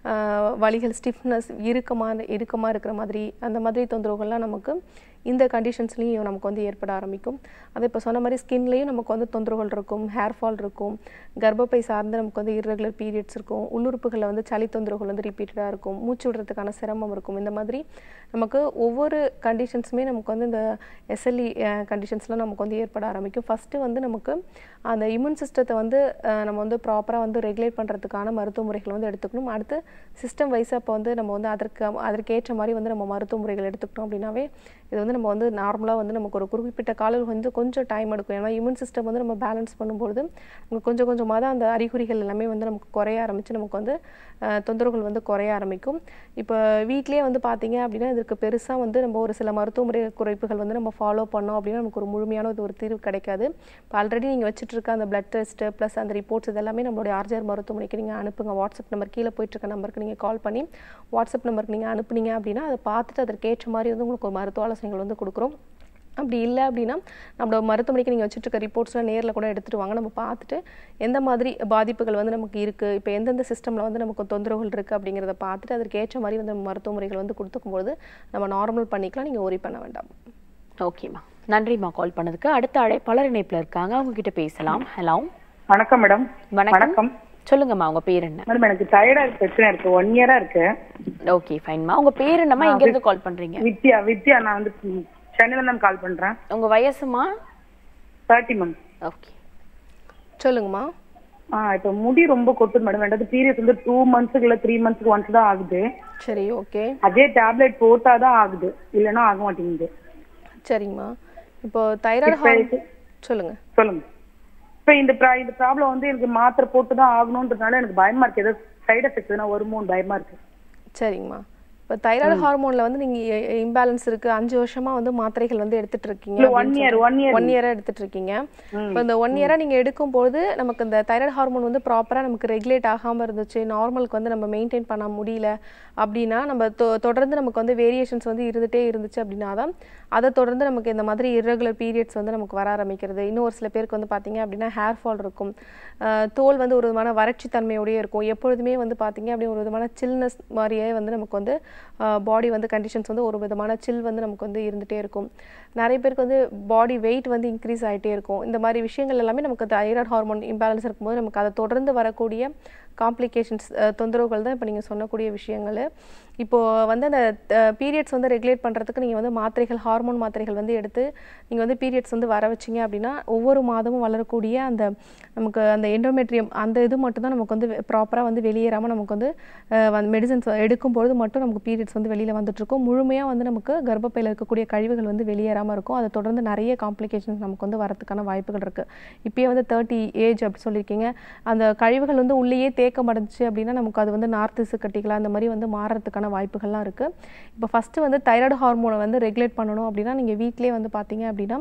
வலிகள், ஸ்டிஃப்னஸ், இறுக்கமாக இறுக்கமாக இருக்கிற மாதிரி அந்த மாதிரி தொந்தரவுகள்லாம் நமக்கு இந்த கண்டிஷன்ஸ்லேயும் நமக்கு வந்து ஏற்பட ஆரம்பிக்கும். அதை இப்போ சொன்ன மாதிரி ஸ்கின்லேயும் நமக்கு வந்து தொந்தரவுகள் இருக்கும், ஹேர் ஃபால் இருக்கும், கர்ப்பப்பை சார்ந்து நமக்கு வந்து இர்ரெகுலர் பீரியட்ஸ் இருக்கும், உள்ளுறுப்புகளில் வந்து சளி தொந்தரவுகள் வந்து ரிப்பீட்டடாக இருக்கும், மூச்சு விடுறதுக்கான சிரமம் இருக்கும். இந்த மாதிரி நமக்கு ஒவ்வொரு கண்டிஷன்ஸுமே நமக்கு வந்து இந்த எஸ்எல்இ கண்டிஷன்ஸ்லாம் நமக்கு வந்து ஏற்பட ஆரம்பிக்கும். ஃபஸ்ட்டு வந்து நமக்கு அந்த இம்யூன் சிஸ்டத்தை வந்து நம்ம வந்து ப்ராப்பராக வந்து ரெகுலேட் பண்ணுறதுக்கான மருத்துவ முறைகள் வந்து எடுத்துக்கணும். அடுத்து சிஸ்டம் வைஸாக இப்போ வந்து நம்ம வந்து அதற்கு அதற்கேற்ற மாதிரி வந்து நம்ம மருத்துவ முறைகள் எடுத்துக்கிட்டோம் அப்படின்னாவே இது வந்து நம்ம வந்து நார்மலாக வந்து நமக்கு ஒரு குறிப்பிட்ட காலம் வந்து கொஞ்சம் டைம் எடுக்கும். ஏன்னா இம்யூன் சிஸ்டம் வந்து நம்ம பேலன்ஸ் பண்ணும்போது நமக்கு கொஞ்சம் கொஞ்சமாக தான் அந்த அறிகுறிகள் எல்லாமே வந்து நமக்கு குறைய ஆரம்பித்து நமக்கு வந்து தொந்தரவுகள் வந்து குறைய ஆரம்பிக்கும். இப்போ வீட்லேயே வந்து பார்த்தீங்க அப்படின்னா இதுக்கு பெருசாக வந்து நம்ம ஒரு சில மருத்துவ முறை குறைப்புகள் வந்து நம்ம ஃபாலோ பண்ணோம் அப்படின்னா நமக்கு ஒரு முழுமையான ஒரு தீர்வு கிடைக்காது. இப்போ ஆல்ரெடி நீங்கள் வச்சுட்டு இருக்க அந்த பிளட் டெஸ்ட்டு ப்ளஸ் அந்த ரிப்போர்ட்ஸ் இதெல்லாமே நம்மளுடைய ஆர்ஜிஆர் மருத்துவமனைக்கு நீங்கள் அனுப்புங்க. வாட்ஸ்அப் நம்பர் கீழே போயிட்டுருக்க நம்பருக்கு நீங்கள் கால் பண்ணி வாட்ஸ்அப் நம்பருக்கு நீங்கள் அனுப்புனீங்க அப்படின்னா அதை பார்த்துட்டு அதற்கேற்ற மாதிரி வந்து உங்களுக்கு ஒரு மருத்துவ ஆலோசனைகள் வந்து கொடுக்குறோம். அப்படி இல்லை அப்படின்னா நம்மளோட மருத்துவமனைக்கு நீங்கள் வச்சுட்டு இருக்க ரிப்போர்ட்ஸ்லாம் நேரில் கூட எடுத்துகிட்டு வாங்க. நம்ம பார்த்துட்டு எந்த மாதிரி பாதிப்புகள் வந்து நமக்கு இருக்குது, இப்போ எந்தெந்த சிஸ்டமில் வந்து நமக்கு தொந்தரவுகள் இருக்குது அப்படிங்கிறத பார்த்துட்டு அதற்கு ஏற்ற மாதிரி வந்து மருத்துவ முறைகள் வந்து கொடுத்துக்கும்போது நம்ம நார்மல் பண்ணிக்கலாம். நீங்கள் ஒரி பண்ண வேண்டாம். ஓகேம்மா, நன்றிம்மா கால் பண்ணதுக்கு. அடுத்த அழைப்பாளர் இணைப்பில் இருக்காங்க, அவங்க கிட்ட பேசலாம். ஹலோ, வணக்கம் மேடம். வணக்கம். சொல்லுங்கம்மா, உங்க பேர் என்ன? மேடம் எனக்கு தைராய்டு பிரச்சனை இருக்கு, ஒன் இயரா இருக்கு. ஓகே ஃபைன்மா. உங்க பேர் என்னம்மா, எங்க இருந்து கால் பண்றீங்க? வித்யா. வித்யா, நான் வந்து சென்னையில இருந்து கால் பண்றேன். உங்க வயசுமா? Thirty month. ஓகே சொல்லுங்கம்மா. ஆ இப்போ முடி ரொம்ப கொட்டுது மேடம். ரெண்டாவது பீரியட் வந்து டூ மந்த்ஸ்க்கு இல்ல த்ரீ மந்த்ஸ்க்கு ஒன்ஸ் தான் ஆகுது. சரி, ஓகே. அதே டேப்லெட் போட்டாதான் ஆகுது, இல்லைன்னா ஆக மாட்டேங்குது. சரிங்கம்மா. இப்போ தைராய்டு சொல்லுங்க சொல்லுங்க. இப்போ இந்த இந்த ப்ராப்ளம் வந்து எனக்கு மாத்திரை போட்டு தான் ஆகணும்ன்றதுனால எனக்கு பயமா இருக்கு. ஏதோ சைடு எஃபெக்ட் எதுனா வருமோன்னு பயமா இருக்கு. சரிங்கம்மா. இப்போ தைராய்டு ஹார்மோன்ல வந்து நீங்க இம்பேலன்ஸ் இருக்கு, அஞ்சு வருஷமா வந்து மாத்திரைகள் வந்து எடுத்துட்டு இருக்கீங்க. One year one year one இயரா எடுத்துட்டு இருக்கீங்க. இப்போ இந்த ஒன் இயரா நீங்க எடுக்கும் போது நமக்கு இந்த தைராய்டு ஹார்மோன் வந்து ப்ராப்பரா நமக்கு ரெகுலேட் ஆகாம இருந்துச்சு, நார்மலுக்கு வந்து நம்ம மெயின்டைன் பண்ண முடியல அப்படின்னா, நம்ம தொடர்ந்து நமக்கு வந்து வேரியேஷன்ஸ் வந்து இருந்துட்டே இருந்துச்சு அப்படின்னா தான் அதை தொடர்ந்து நமக்கு இந்த மாதிரி இர்ரெகுலர் பீரியட்ஸ் வந்து நமக்கு வர ஆரம்பிக்கிறது. இன்னும் ஒரு சில பேருக்கு வந்து பார்த்தீங்க அப்படின்னா ஹேர் ஃபால் இருக்கும், தோல் வந்து ஒரு விதமான வறட்சி தன்மையோடயே இருக்கும், எப்பொழுதுமே வந்து பார்த்தீங்க அப்படின்னா ஒரு விதமான சில்னஸ் மாதிரியே வந்து நமக்கு வந்து பாடி வந்து கண்டிஷன்ஸ் வந்து ஒரு விதமான சில் வந்து நமக்கு வந்து இருந்துகிட்டே இருக்கும். நிறைய பேருக்கு வந்து பாடி வெயிட் வந்து இன்க்ரீஸ் ஆகிட்டே இருக்கும். இந்த மாதிரி விஷயங்கள் எல்லாமே நமக்கு தைராய்டு ஹார்மோன் இம்பேலன்ஸ் இருக்கும்போது நமக்கு அதை தொடர்ந்து வரக்கூடிய காம்ப்ளிகேஷன்ஸ் தொந்தரவுகள் தான் இப்போ நீங்கள் சொன்னக்கூடிய விஷயங்கள். இப்போது வந்து அந்த பீரியட்ஸ் வந்து ரெகுலேட் பண்ணுறதுக்கு நீங்கள் வந்து மாத்திரைகள், ஹார்மோன் மாத்திரைகள் வந்து எடுத்து நீங்கள் வந்து பீரியட்ஸ் வந்து வர வச்சிங்க அப்படின்னா ஒவ்வொரு மாதமும் வளரக்கூடிய அந்த நமக்கு அந்த எண்டோமெட்ரியம் அந்த இது மட்டும் தான் நமக்கு வந்து ப்ராப்பராக வந்து வெளியேறாமல் நமக்கு வந்து மெடிசன்ஸ் எடுக்கும்பொழுது மட்டும் நமக்கு பீரியட்ஸ் வந்து வெளியில் வந்துட்டுருக்கும். முழுமையாக வந்து நமக்கு கர்ப்பப்பையில் இருக்கக்கூடிய கழிவுகள் வந்து வெளியேறாமல் இருக்கும். அதை தொடர்ந்து நிறைய காம்ப்ளிகேஷன்ஸ் நமக்கு வந்து வரதுக்கான வாய்ப்புகள் இருக்குது. இப்போயே வந்து தேர்ட்டி ஏஜ் அப்படி சொல்லியிருக்கீங்க, அந்த கழிவுகள் வந்து உள்ளேயே தேக்கம் அடைஞ்சிச்சு அப்படின்னா நமக்கு அது வந்து நார்த்திசு கட்டிக்கலாம் அந்த மாதிரி வந்து மாறுறதுக்கான வாய்ப்புகள்லாம் இருக்குது. இப்போ ஃபஸ்ட்டு வந்து தைராய்டு ஹார்மோனை வந்து ரெகுலேட் பண்ணணும் அப்படின்னா நீங்கள் வீட்டிலே வந்து பார்த்தீங்க அப்படின்னா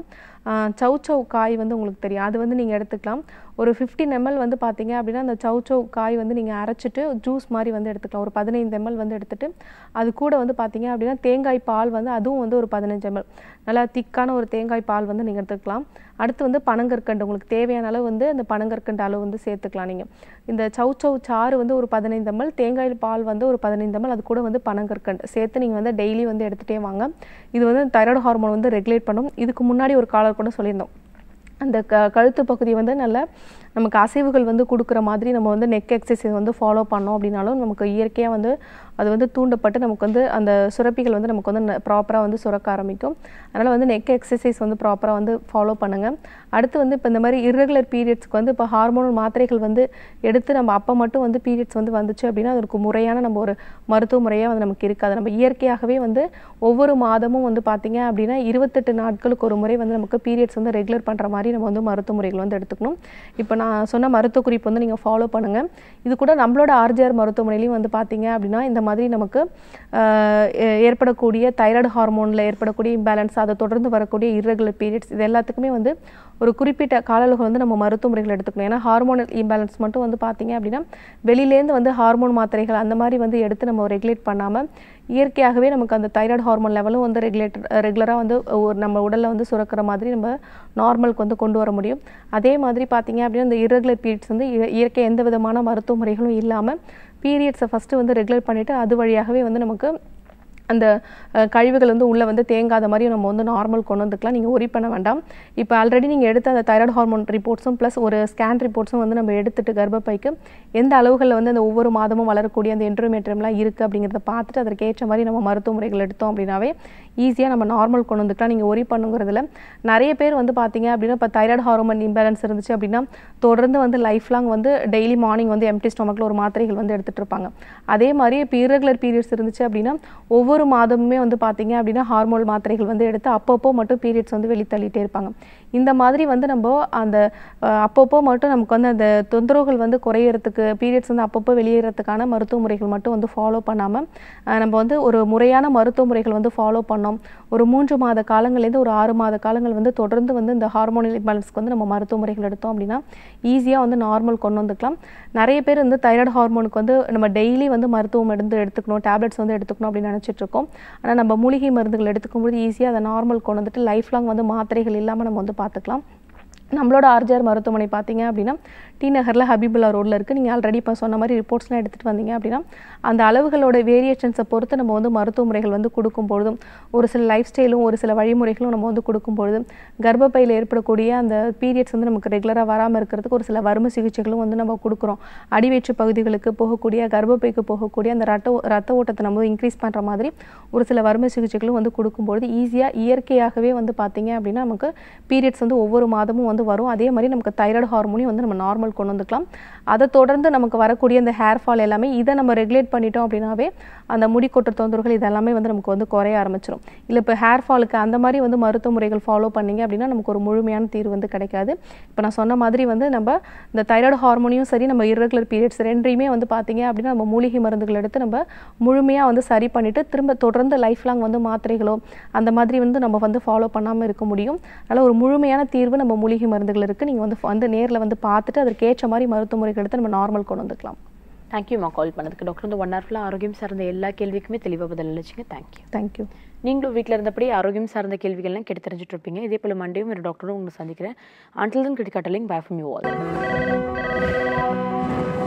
சௌ சௌ காய் வந்து உங்களுக்கு தெரியும், அது வந்து நீங்கள் எடுத்துக்கலாம். ஒரு ஃபிஃப்டின் எம்எல் வந்து பார்த்தீங்க அப்படின்னா அந்த சௌ சௌ காய் வந்து நீங்கள் அரைச்சிட்டு ஜூஸ் மாதிரி வந்து எடுத்துக்கலாம். ஒரு பதினைந்து எம்எல் வந்து எடுத்துகிட்டு அது கூட வந்து பார்த்தீங்க அப்படின்னா தேங்காய் பால் வந்து அதுவும் வந்து ஒரு பதினஞ்சு எம்எல் நல்லா திக்கான ஒரு தேங்காய் பால் வந்து நீங்கள் எடுத்துக்கலாம். அடுத்து வந்து பனங்கற்கண்டு, உங்களுக்கு தேவையான அளவு வந்து அந்த பனங்கற்கண்டு அளவு வந்து சேர்த்துக்கலாம். நீங்கள் இந்த சௌ சௌ சாறு வந்து ஒரு பதினைந்து எம்எல், தேங்காய் பால் வந்து ஒரு பதினைந்து எம்எல், அது கூட வந்து பனங்கற்கண்டு சேர்த்து நீங்கள் வந்து டெய்லி வந்து எடுத்துகிட்டே வாங்க. இது வந்து தைராய்டு ஹார்மோன் வந்து ரெகுலேட் பண்ணும். இதுக்கு முன்னாடி ஒரு காலர் கூட சொல்லியிருந்தோம், அந்த க கழுத்து பகுதி வந்து நல்ல நமக்கு அசைவுகள் வந்து கொடுக்குற மாதிரி நம்ம வந்து நெக் எக்ஸசைஸ் வந்து ஃபாலோ பண்ணோம் அப்படின்னாலும் நமக்கு இயற்கையாக வந்து அது வந்து தூண்டப்பட்டு நமக்கு வந்து அந்த சுரப்பிகள் வந்து நமக்கு வந்து ப்ராப்பராக வந்து சுரக்க ஆரம்பிக்கும். அதனால் வந்து நெக் எக்ஸசைஸ் வந்து ப்ராப்பராக வந்து ஃபாலோ பண்ணுங்கள். அடுத்து வந்து இப்போ இந்த மாதிரி இர்ரெகுலர் பீரியட்ஸ்க்கு வந்து இப்போ ஹார்மோனல் மாத்திரைகள் வந்து எடுத்து நம்ம அப்போ மட்டும் வந்து பீரியட்ஸ் வந்து வந்துச்சு அப்படின்னா அதற்கு முறையான நம்ம ஒரு மருத்துவ முறையாக வந்து நமக்கு இருக்காது. நம்ம இயற்கையாகவே வந்து ஒவ்வொரு மாதமும் வந்து பார்த்திங்க அப்படின்னா இருபத்தெட்டு நாட்களுக்கு ஒரு முறை வந்து நமக்கு பீரியட்ஸ் வந்து ரெகுலர் பண்ணுற மாதிரி நம்ம வந்து மருத்துவ முறைகள் வந்து எடுத்துக்கணும். இப்போ நான் சொன்ன மருத்துவ குறிப்பு வந்து நீங்கள் ஃபாலோ பண்ணுங்கள். இது கூட நம்மளோட ஆர்ஜிஆர் மருத்துவமனையிலையும் வந்து பார்த்தீங்க அப்படின்னா இந்த மாதிரி நமக்கு ஏற்படக்கூடிய தைராய்டு ஹார்மோனில் ஏற்படக்கூடிய இம்பேலன்ஸ், அதை தொடர்ந்து வரக்கூடிய இர்ரெகுலர் பீரியட்ஸ், இது எல்லாத்துக்குமே வந்து ஒரு குறிப்பிட்ட கால அளவு வந்து நம்ம மருத்துவ முறைகள் எடுத்துக்கணும். ஏன்னா ஹார்மோனல் இம்பேலன்ஸ் மட்டும் வந்து பார்த்தீங்க அப்படின்னா வெளியிலேருந்து வந்து ஹார்மோன் மாத்திரைகள் அந்த மாதிரி வந்து எடுத்து நம்ம ரெகுலேட் பண்ணாமல் இயற்கையாகவே நமக்கு அந்த தைராய்டு ஹார்மோன் லெவலும் வந்து ரெகுலேட் ரெகுலராக வந்து ஒரு நம்ம உடலில் வந்து சுரக்கிற மாதிரி நம்ம நார்மலுக்கு வந்து கொண்டு வர முடியும். அதே மாதிரி பார்த்தீங்க அப்படின்னா இந்த இர்ரெகுலர் பீரியட்ஸ் வந்து இயற்கை எந்த விதமான மருத்துவ முறைகளும் இல்லாமல் பீரியட்ஸை ஃபஸ்ட்டு வந்து ரெகுலேட் பண்ணிவிட்டு அது வழியாகவே வந்து நமக்கு அந்த கழிவுகள் வந்து உள்ளே வந்து தேங்காத மாதிரி நம்ம வந்து நார்மல் கொண்டு வந்துக்கலாம். நீங்கள் ஒரி பண்ண வேண்டாம். இப்போ ஆல்ரெடி நீங்கள் எடுத்த அந்த தைராய்டு ஹார்மோன் ரிப்போர்ட்ஸும் ப்ளஸ் ஒரு ஸ்கேன் ரிப்போர்ட்ஸும் வந்து நம்ம எடுத்துட்டு கர்ப்பப்பைக்கு எந்த அளவுகளில் வந்து அந்த ஒவ்வொரு மாதமும் வளரக்கூடிய அந்த என்ட்ரோமெட்ரியம்லாம் இருக்குது அப்படிங்கிறத பார்த்துட்டு அதற்கு ஏற்ற மாதிரி நம்ம மருத்துவ முறைகள் எடுத்தோம் அப்படின்னாவே ஈஸியாக நம்ம நார்மல் கொண்டு வந்துக்கலாம். நீங்கள் ஒரி பண்ணுங்கிறதுல நிறைய பேர் வந்து பார்த்தீங்க அப்படின்னா இப்போ தைராய்டு ஹார்மோன் இம்பேலன்ஸ் இருந்துச்சு அப்படின்னா தொடர்ந்து வந்து லைஃப் லாங் வந்து டெய்லி மார்னிங் வந்து எம்டி ஸ்டொமக்கில் ஒரு மாத்திரைகள் வந்து எடுத்துகிட்டு இருப்பாங்க. அதே மாதிரி இப்போ இரகுலர் பீரியட்ஸ் இருந்துச்சு அப்படின்னா ஒவ்வொரு மாதமுமே வந்து பார்த்தீங்க அப்படின்னா ஹார்மோன் மாத்திரைகள் வந்து எடுத்து அப்பப்போ மட்டும் பீரியட்ஸ் வந்து வெளித்தள்ளிட்டே இருப்பாங்க. இந்த மாதிரி வந்து நம்ம அந்த அப்பப்போ மட்டும் நமக்கு வந்து அந்த தொந்தரவுகள் வந்து குறையிறதுக்கு பீரியட்ஸ் வந்து அப்பப்போ வெளியேறதுக்கான மருத்துவ முறைகள் மட்டும் வந்து ஃபாலோ பண்ணாமல் நம்ம வந்து ஒரு முறையான மருத்துவ முறைகள் வந்து ஃபாலோ பண்ணோம். ஒரு மூன்று மாத காலங்கள்லேருந்து ஒரு ஆறு மாத காலங்கள் வந்து தொடர்ந்து வந்து இந்த ஹார்மோனல் இம்பேலன்ஸ்க்கு வந்து நம்ம மருத்துவ முறைகள் எடுத்தோம் அப்படின்னா ஈஸியாக வந்து நார்மல் கொண்டு வந்துக்கலாம். நிறைய பேர் வந்து தைராய்டு ஹார்மோனுக்கு வந்து நம்ம டெய்லி வந்து மருத்துவம் எடுத்து எடுத்துக்கணும் டேப்லெட்ஸ் வந்து எடுத்துக்கணும் அப்படின்னு நினச்சிட்டு இருக்கோம். ஆனால் நம்ம மூலிகை மருந்துகள் எடுத்துக்கும்போது ஈஸியாக அதை நார்மல் கொண்டு வந்துட்டு லைஃப் லாங் வந்து மாத்திரைகள் இல்லாமல் நம்ம வந்து பார்த்துக்கலாம். நம்மளோட ஆர்ஜிஆர் மருத்துவமனை பார்த்தீங்க அப்படின்னா டி நகரில் ஹபீபுல்லா ரோடில் இருக்குது. நீங்கள் ஆல்ரெடி இப்போ சொன்ன மாதிரி ரிப்போர்ட்ஸ்லாம் எடுத்துகிட்டு வந்தீங்க அப்படின்னா அந்த அளவுகளோட வேரியேஷன்ஸை பொறுத்து நம்ம வந்து மருத்துவ முறைகள் வந்து கொடுக்கும்பொழுதும் ஒரு சில லைஃப் ஸ்டைலும் ஒரு சில வழிமுறைகளும் நம்ம வந்து கொடுக்கும்பொழுது கர்ப்பப்பையில் ஏற்படக்கூடிய அந்த பீரியட்ஸ் வந்து நமக்கு ரெகுலராக வராமல் இருக்கிறதுக்கு ஒரு சில வறுமை சிகிச்சைகளும் வந்து நம்ம கொடுக்குறோம். அடிவயிற்று பகுதிகளுக்கு போகக்கூடிய கர்ப்பப்பைக்கு போகக்கூடிய அந்த ரத்த ரத்த ஓட்டத்தை நம்ம இன்க்ரீஸ் பண்ணுற மாதிரி ஒரு சில வறுமை சிகிச்சைகளும் வந்து கொடுக்கும்பொழுது ஈஸியாக இயற்கையாகவே வந்து பார்த்தீங்க அப்படின்னா நமக்கு பீரியட்ஸ் வந்து ஒவ்வொரு மாதமும் வந்து வரும். அதே மாதிரி நமக்கு தைராய்டு ஹார்மோனையும் வந்து நம்ம நார்மல் கொண்டு வந்துக்கலாம். அதை தொடர்ந்து நமக்கு வரக்கூடிய அந்த ஹேர் ஃபால் எல்லாமே இதை நம்ம ரெகுலேட் பண்ணிட்டோம் அப்படின்னாவே அந்த முடி கொட்டுற தொந்தரவுகள் இதெல்லாமே வந்து நமக்கு வந்து குறைய ஆரம்பிச்சிடும். இல்லை இப்போ ஹேர் ஃபாலுக்கு அந்த மாதிரி வந்து மருத்துவ முறைகள் ஃபாலோ பண்ணிங்க அப்படின்னா நமக்கு ஒரு முழுமையான தீர்வு வந்து கிடைக்காது. இப்போ நான் சொன்ன மாதிரி வந்து நம்ம இந்த தைராய்டு ஹார்மோனையும் சரி நம்ம இரகுலர் பீரியட்ஸ் ரெண்டையுமே வந்து பார்த்தீங்க அப்படின்னா நம்ம மூலிகை மருந்துகள் எடுத்து நம்ம முழுமையாக வந்து சரி பண்ணிவிட்டு திரும்ப தொடர்ந்து லைஃப் லாங் வந்து மாத்திரைகளோ அந்த மாதிரி வந்து நம்ம வந்து ஃபாலோ பண்ணாமல் இருக்க முடியும். அதனால் ஒரு முழுமையான தீர்வு நம்ம மூலிகை மருந்துகள் இருக்குது. நீங்கள் வந்து வந்து நேரில் வந்து பார்த்துட்டு அதற்கு ஏற்ற மாதிரி மருத்துவ முறைகள் எடுத்து நம்ம நார்மல் கொண்டு வந்துக்கலாம். தேங்க்யூம்மா கால் பண்ணதுக்கு. டாக்டர் வந்து ஒன் ஹவர்ஃபுல்லாக ஆரோக்கியம் சார்ந்த எல்லா கேள்விக்குமே தெளிவாக பதில் அளிச்சிங்க. தேங்க்யூ. தேங்க்யூ. நீங்களும் வீட்டில் இருந்தபடி ஆரோக்கியம் சார்ந்த கேள்விகள்லாம் கேட்டு தெரிஞ்சுட்டு இருப்பீங்க. இதே போல் மண்டேயும் ஒரு டாக்டரும் உங்களை சந்திக்கிறேன். Until then critical darling bye from you all.